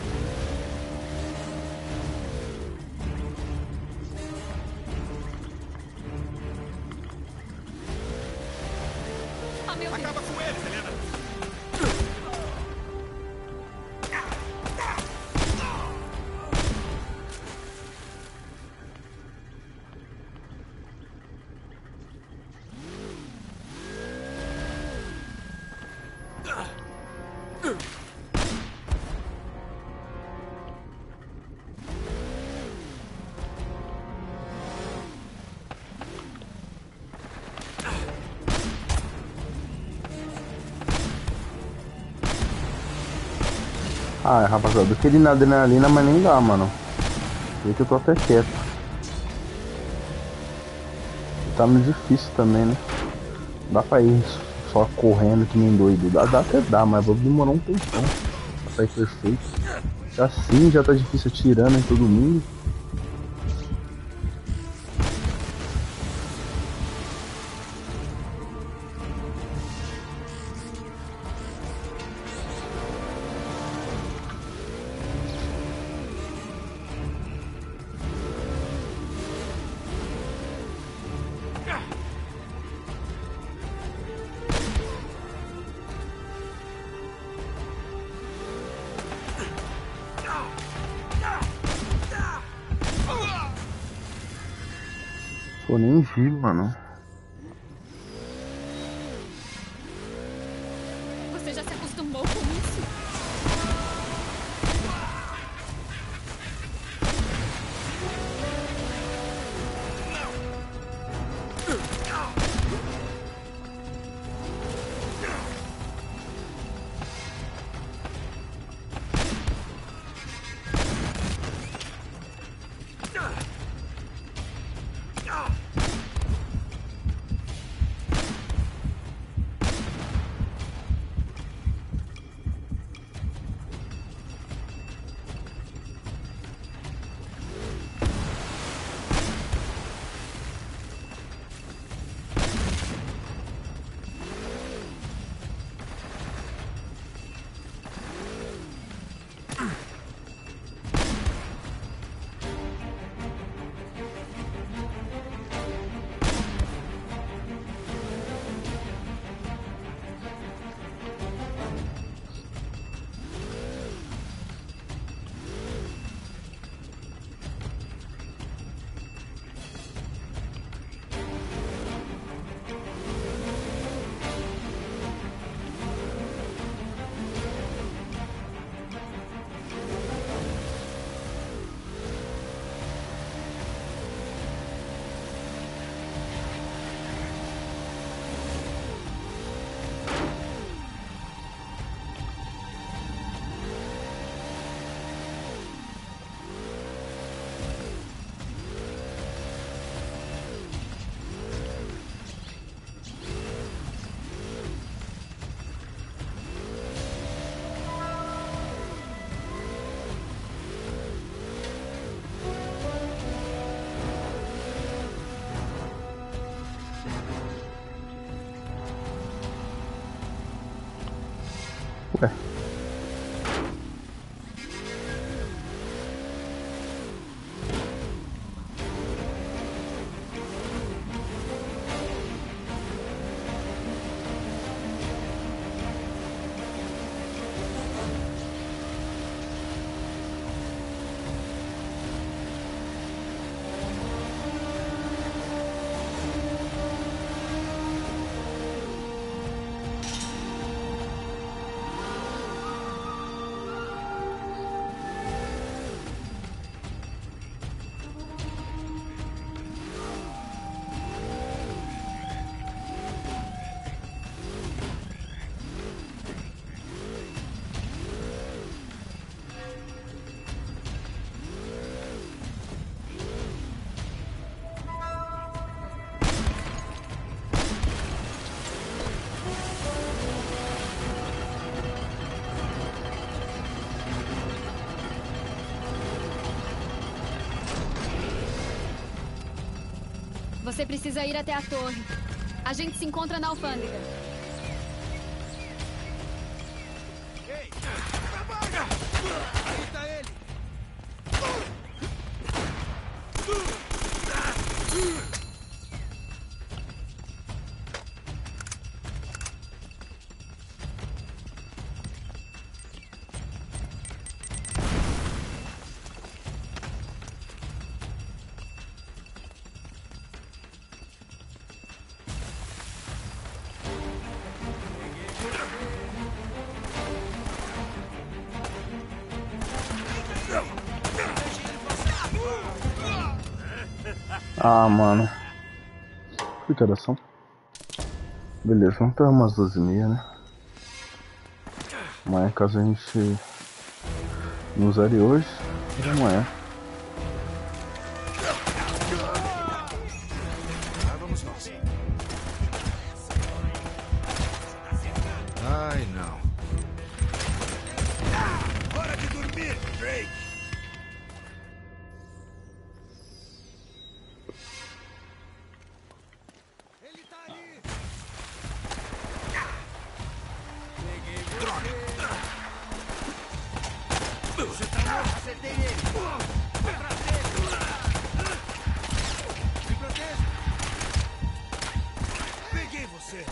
Ah, meu Deus. Acaba com eles, Helena. Ah, rapaziada, eu queria ir na adrenalina, mas nem dá, mano. Vê que eu tô até quieto. Tá meio difícil também, né? Dá pra ir só correndo que nem doido. Dá, dá até dá, mas vou demorar um tempão pra sair perfeito. Assim já tá difícil atirando em todo mundo. Pô, nem vi, mano. Você já se acostumou com isso? Você precisa ir até a torre. A gente se encontra na alfândega. Ei! Aí tá ele! Ah, mano. Que horas são? Beleza, vamos até umas doze e meia, né? Amanhã, caso a gente não usare hoje, é amanhã. Lá vamos nós. Ai, não. Hora de dormir, Drake! Ele tá ali! Peguei você! Droga! Você tá louco? Acertei ele! Atrás dele! Me proteja! Peguei você!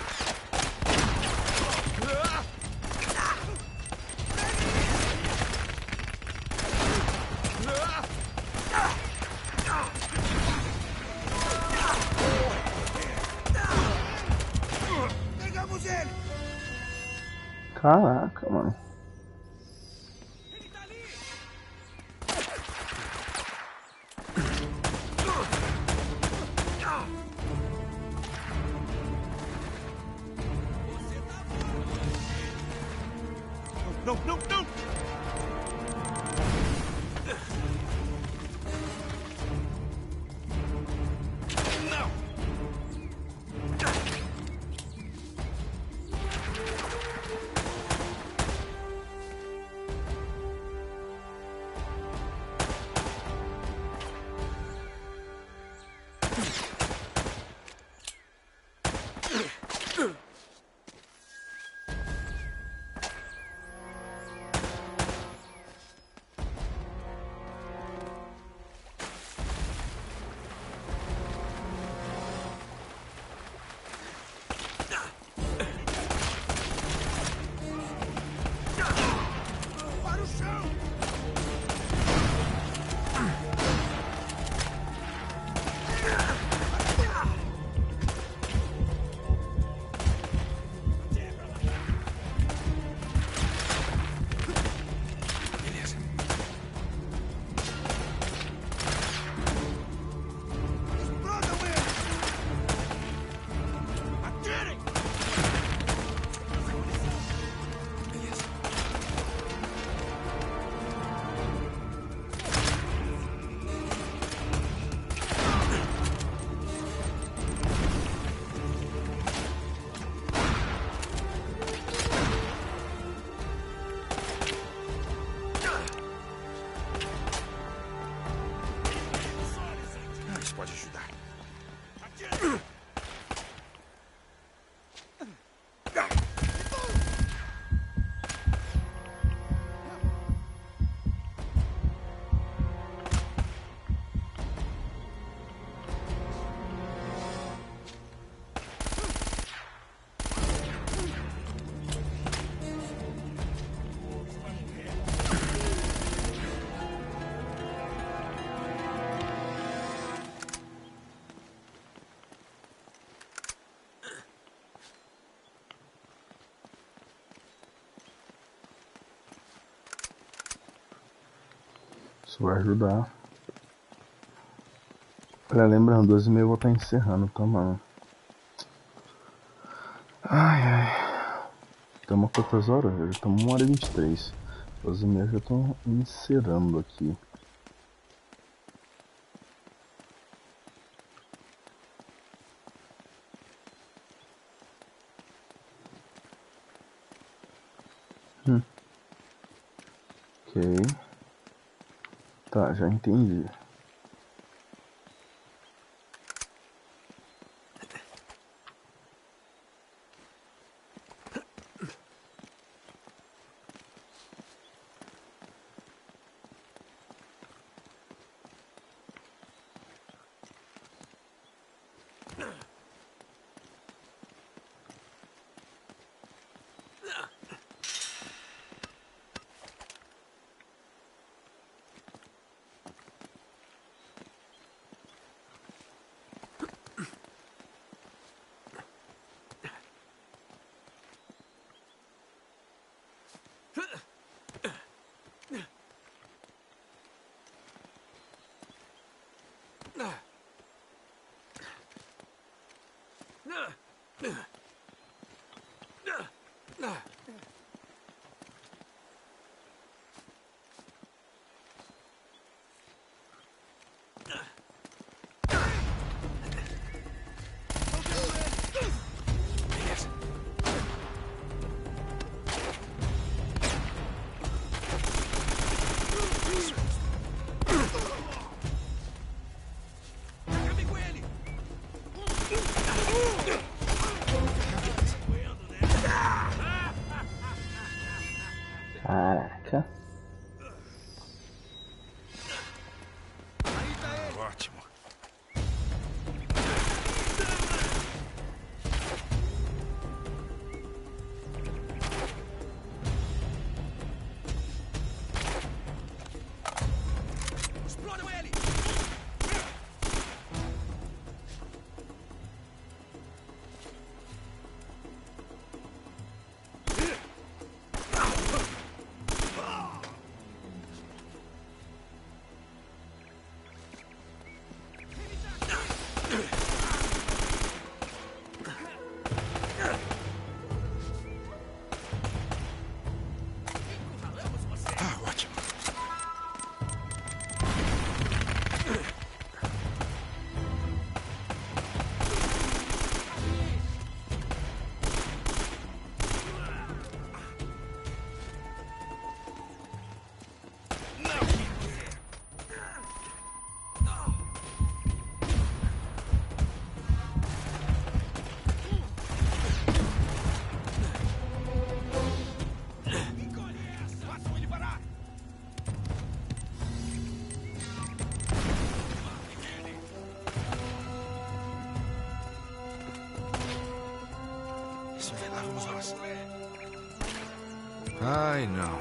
Pegamos ele! Caraca, mano. Ele tá ali! Você tá morto! Não, não, não! Não! Para o chão! Beleza. Explodam ele! Atirem! Beleza. Ah, isso pode ajudar. Isso vai ajudar. Olha, lembrando, doze e meia eu vou estar encerrando, tá, mano? Ai, ai. Estamos quantas horas? Já estamos uma hora e vinte e três. doze e meia já estão encerrando aqui. Hum. Ok. Tá, já entendi. Ai, não.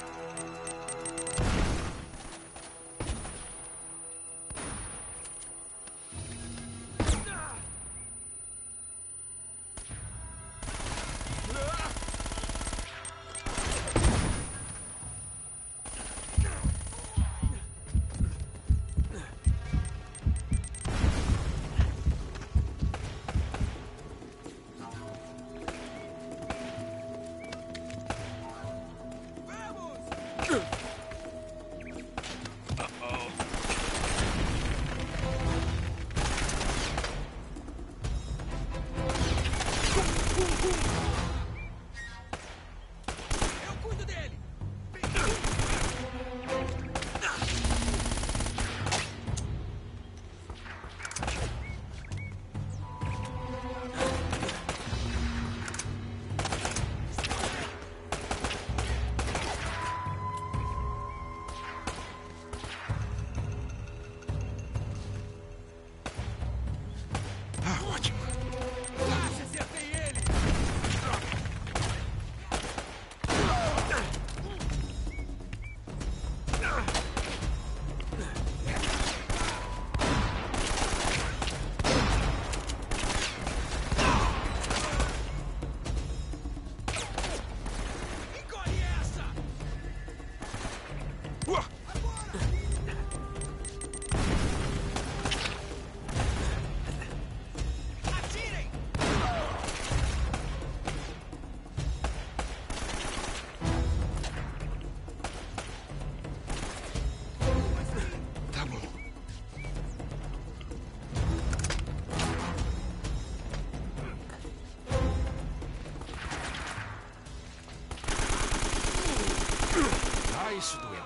Isso doeu.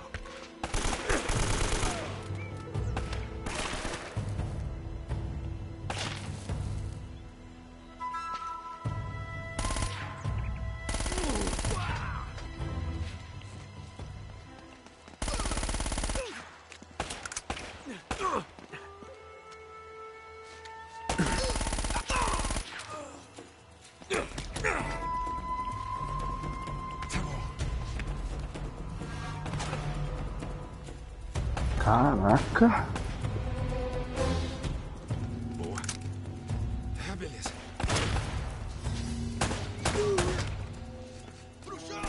Caraca. Boa. Ah, beleza. Pro chão!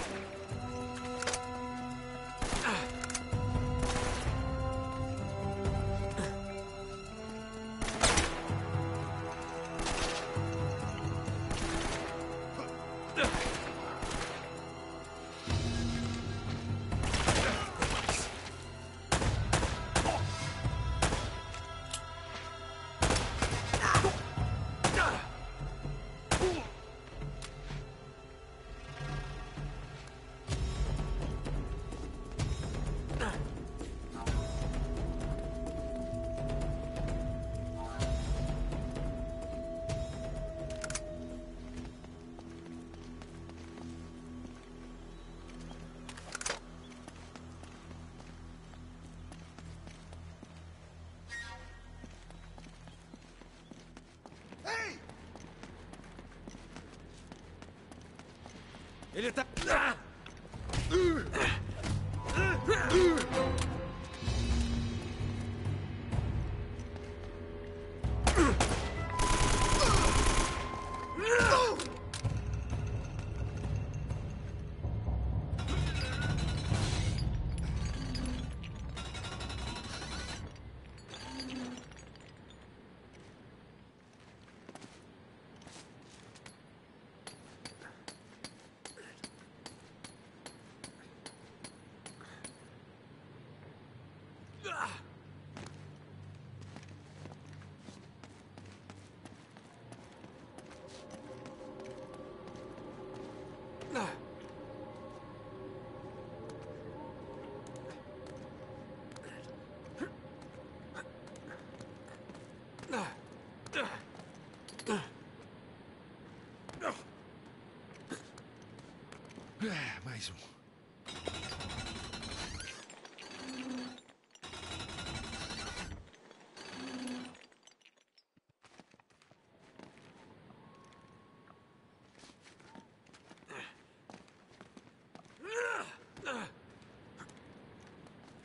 Ele tá... É, mais um.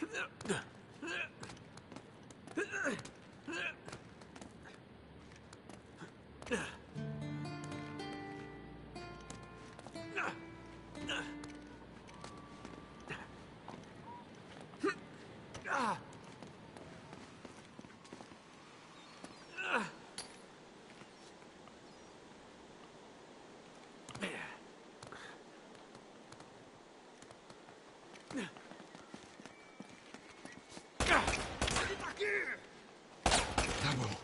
Tá bom.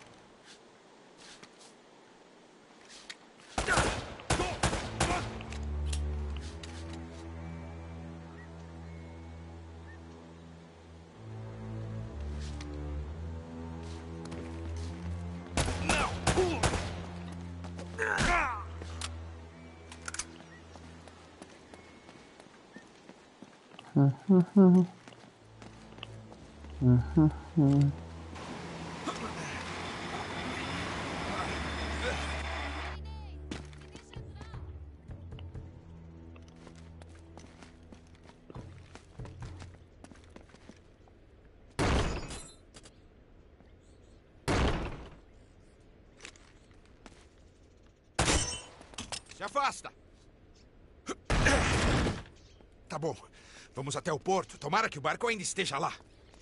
Se afasta! Tá bom. Vamos até o porto. Tomara que o barco ainda esteja lá.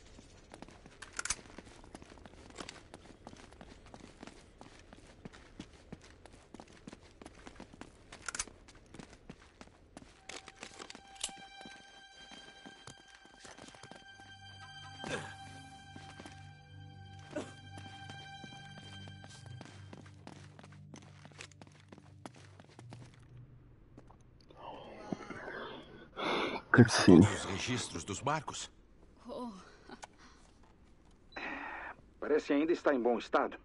Cutscene. Todos os registros dos barcos? Oh, Parece ainda estar em bom estado.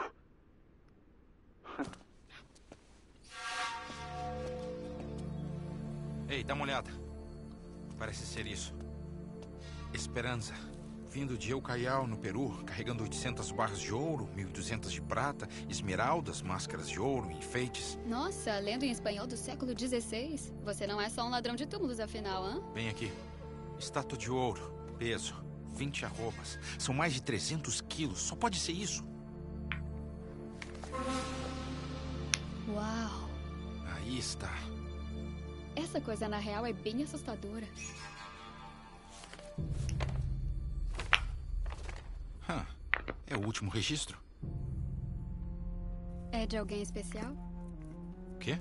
Ei, dá uma olhada. Parece ser isso. Esperança. Vindo de El Callao, no Peru, carregando oitocentas barras de ouro, mil e duzentas de prata, esmeraldas, máscaras de ouro, enfeites. nossa, lendo em espanhol do século dezesseis. Você não é só um ladrão de túmulos, afinal, hã? Vem aqui. Estátua de ouro. Peso. vinte arrobas. São mais de trezentos quilos. Só pode ser isso. Uau. Aí está. Essa coisa, na real, é bem assustadora. Hã. É o último registro. É de alguém especial? O quê?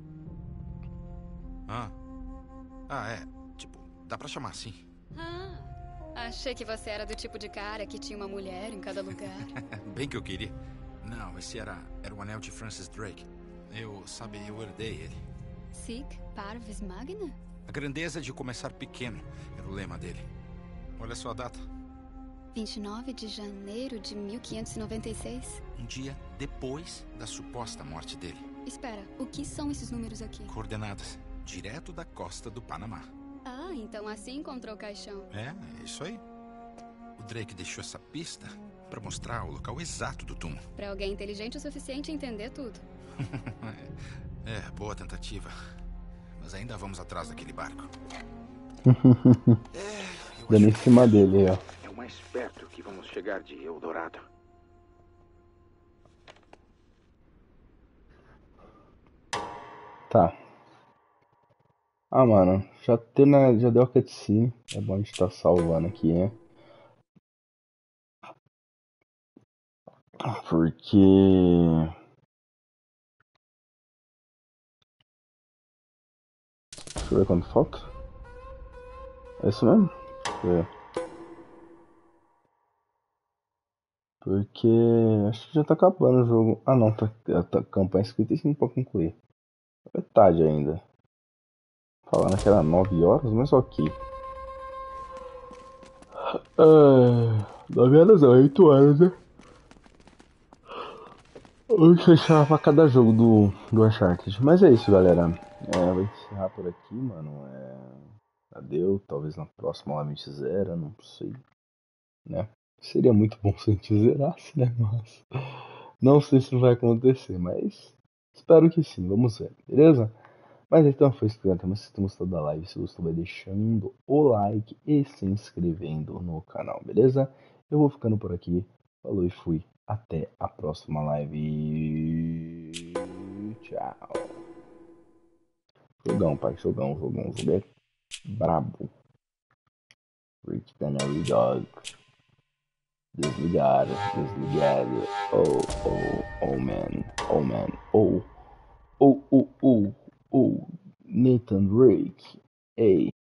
Ah. Ah, é. Tipo, dá pra chamar assim. Ah, achei que você era do tipo de cara que tinha uma mulher em cada lugar. Bem que eu queria. Não, esse era, era o anel de Francis Drake. Eu, sabe, eu herdei ele. Sic parvis magna? A grandeza de começar pequeno era o lema dele. Olha só a data. vinte e nove de janeiro de mil quinhentos e noventa e seis. Um dia depois da suposta morte dele. Espera, o que são esses números aqui? Coordenadas. Direto da costa do Panamá. Ah, então assim encontrou o caixão. É, é isso aí. O Drake deixou essa pista pra mostrar o local exato do túmulo. Pra alguém inteligente o suficiente entender tudo. É, boa tentativa. Mas ainda vamos atrás daquele barco. É, eu Dando em acho que cima dele, ó. é o mais perto que vamos chegar de Eldorado. Tá. Ah, mano, já, tem na, já deu a cutscene. É bom a gente tá salvando aqui, né? Porque... Deixa eu ver quanto falta. É isso mesmo? Deixa eu ver. Porque acho que já tá acabando o jogo. Ah não, tá, tá campanha cinquenta e cinco pra concluir. Metade ainda. Falando que era nove horas, mas ok. Ah, nove horas não, oito horas, né? Vamos fechar pra cada jogo do, do Uncharted. Mas é isso, galera. É, vou encerrar por aqui, mano. É, adeus, talvez na próxima a gente zera, não sei. Né? Seria muito bom se a gente zerasse, né? Mas não sei se vai acontecer, mas espero que sim, vamos ver, beleza? Mas então foi isso, galera. Mas se você gostou da live, se gostou, vai deixando o like e se inscrevendo no canal, beleza? Eu vou ficando por aqui. Falou e fui. Até a próxima live. Tchau. Jogão, pai. Jogão, jogão. Jogo é brabo. Rich Canary Dog. Desligado, desligado. Oh, oh, oh, man. Oh, man. Oh, oh, oh, oh, oh. Nathan Drake. Hey.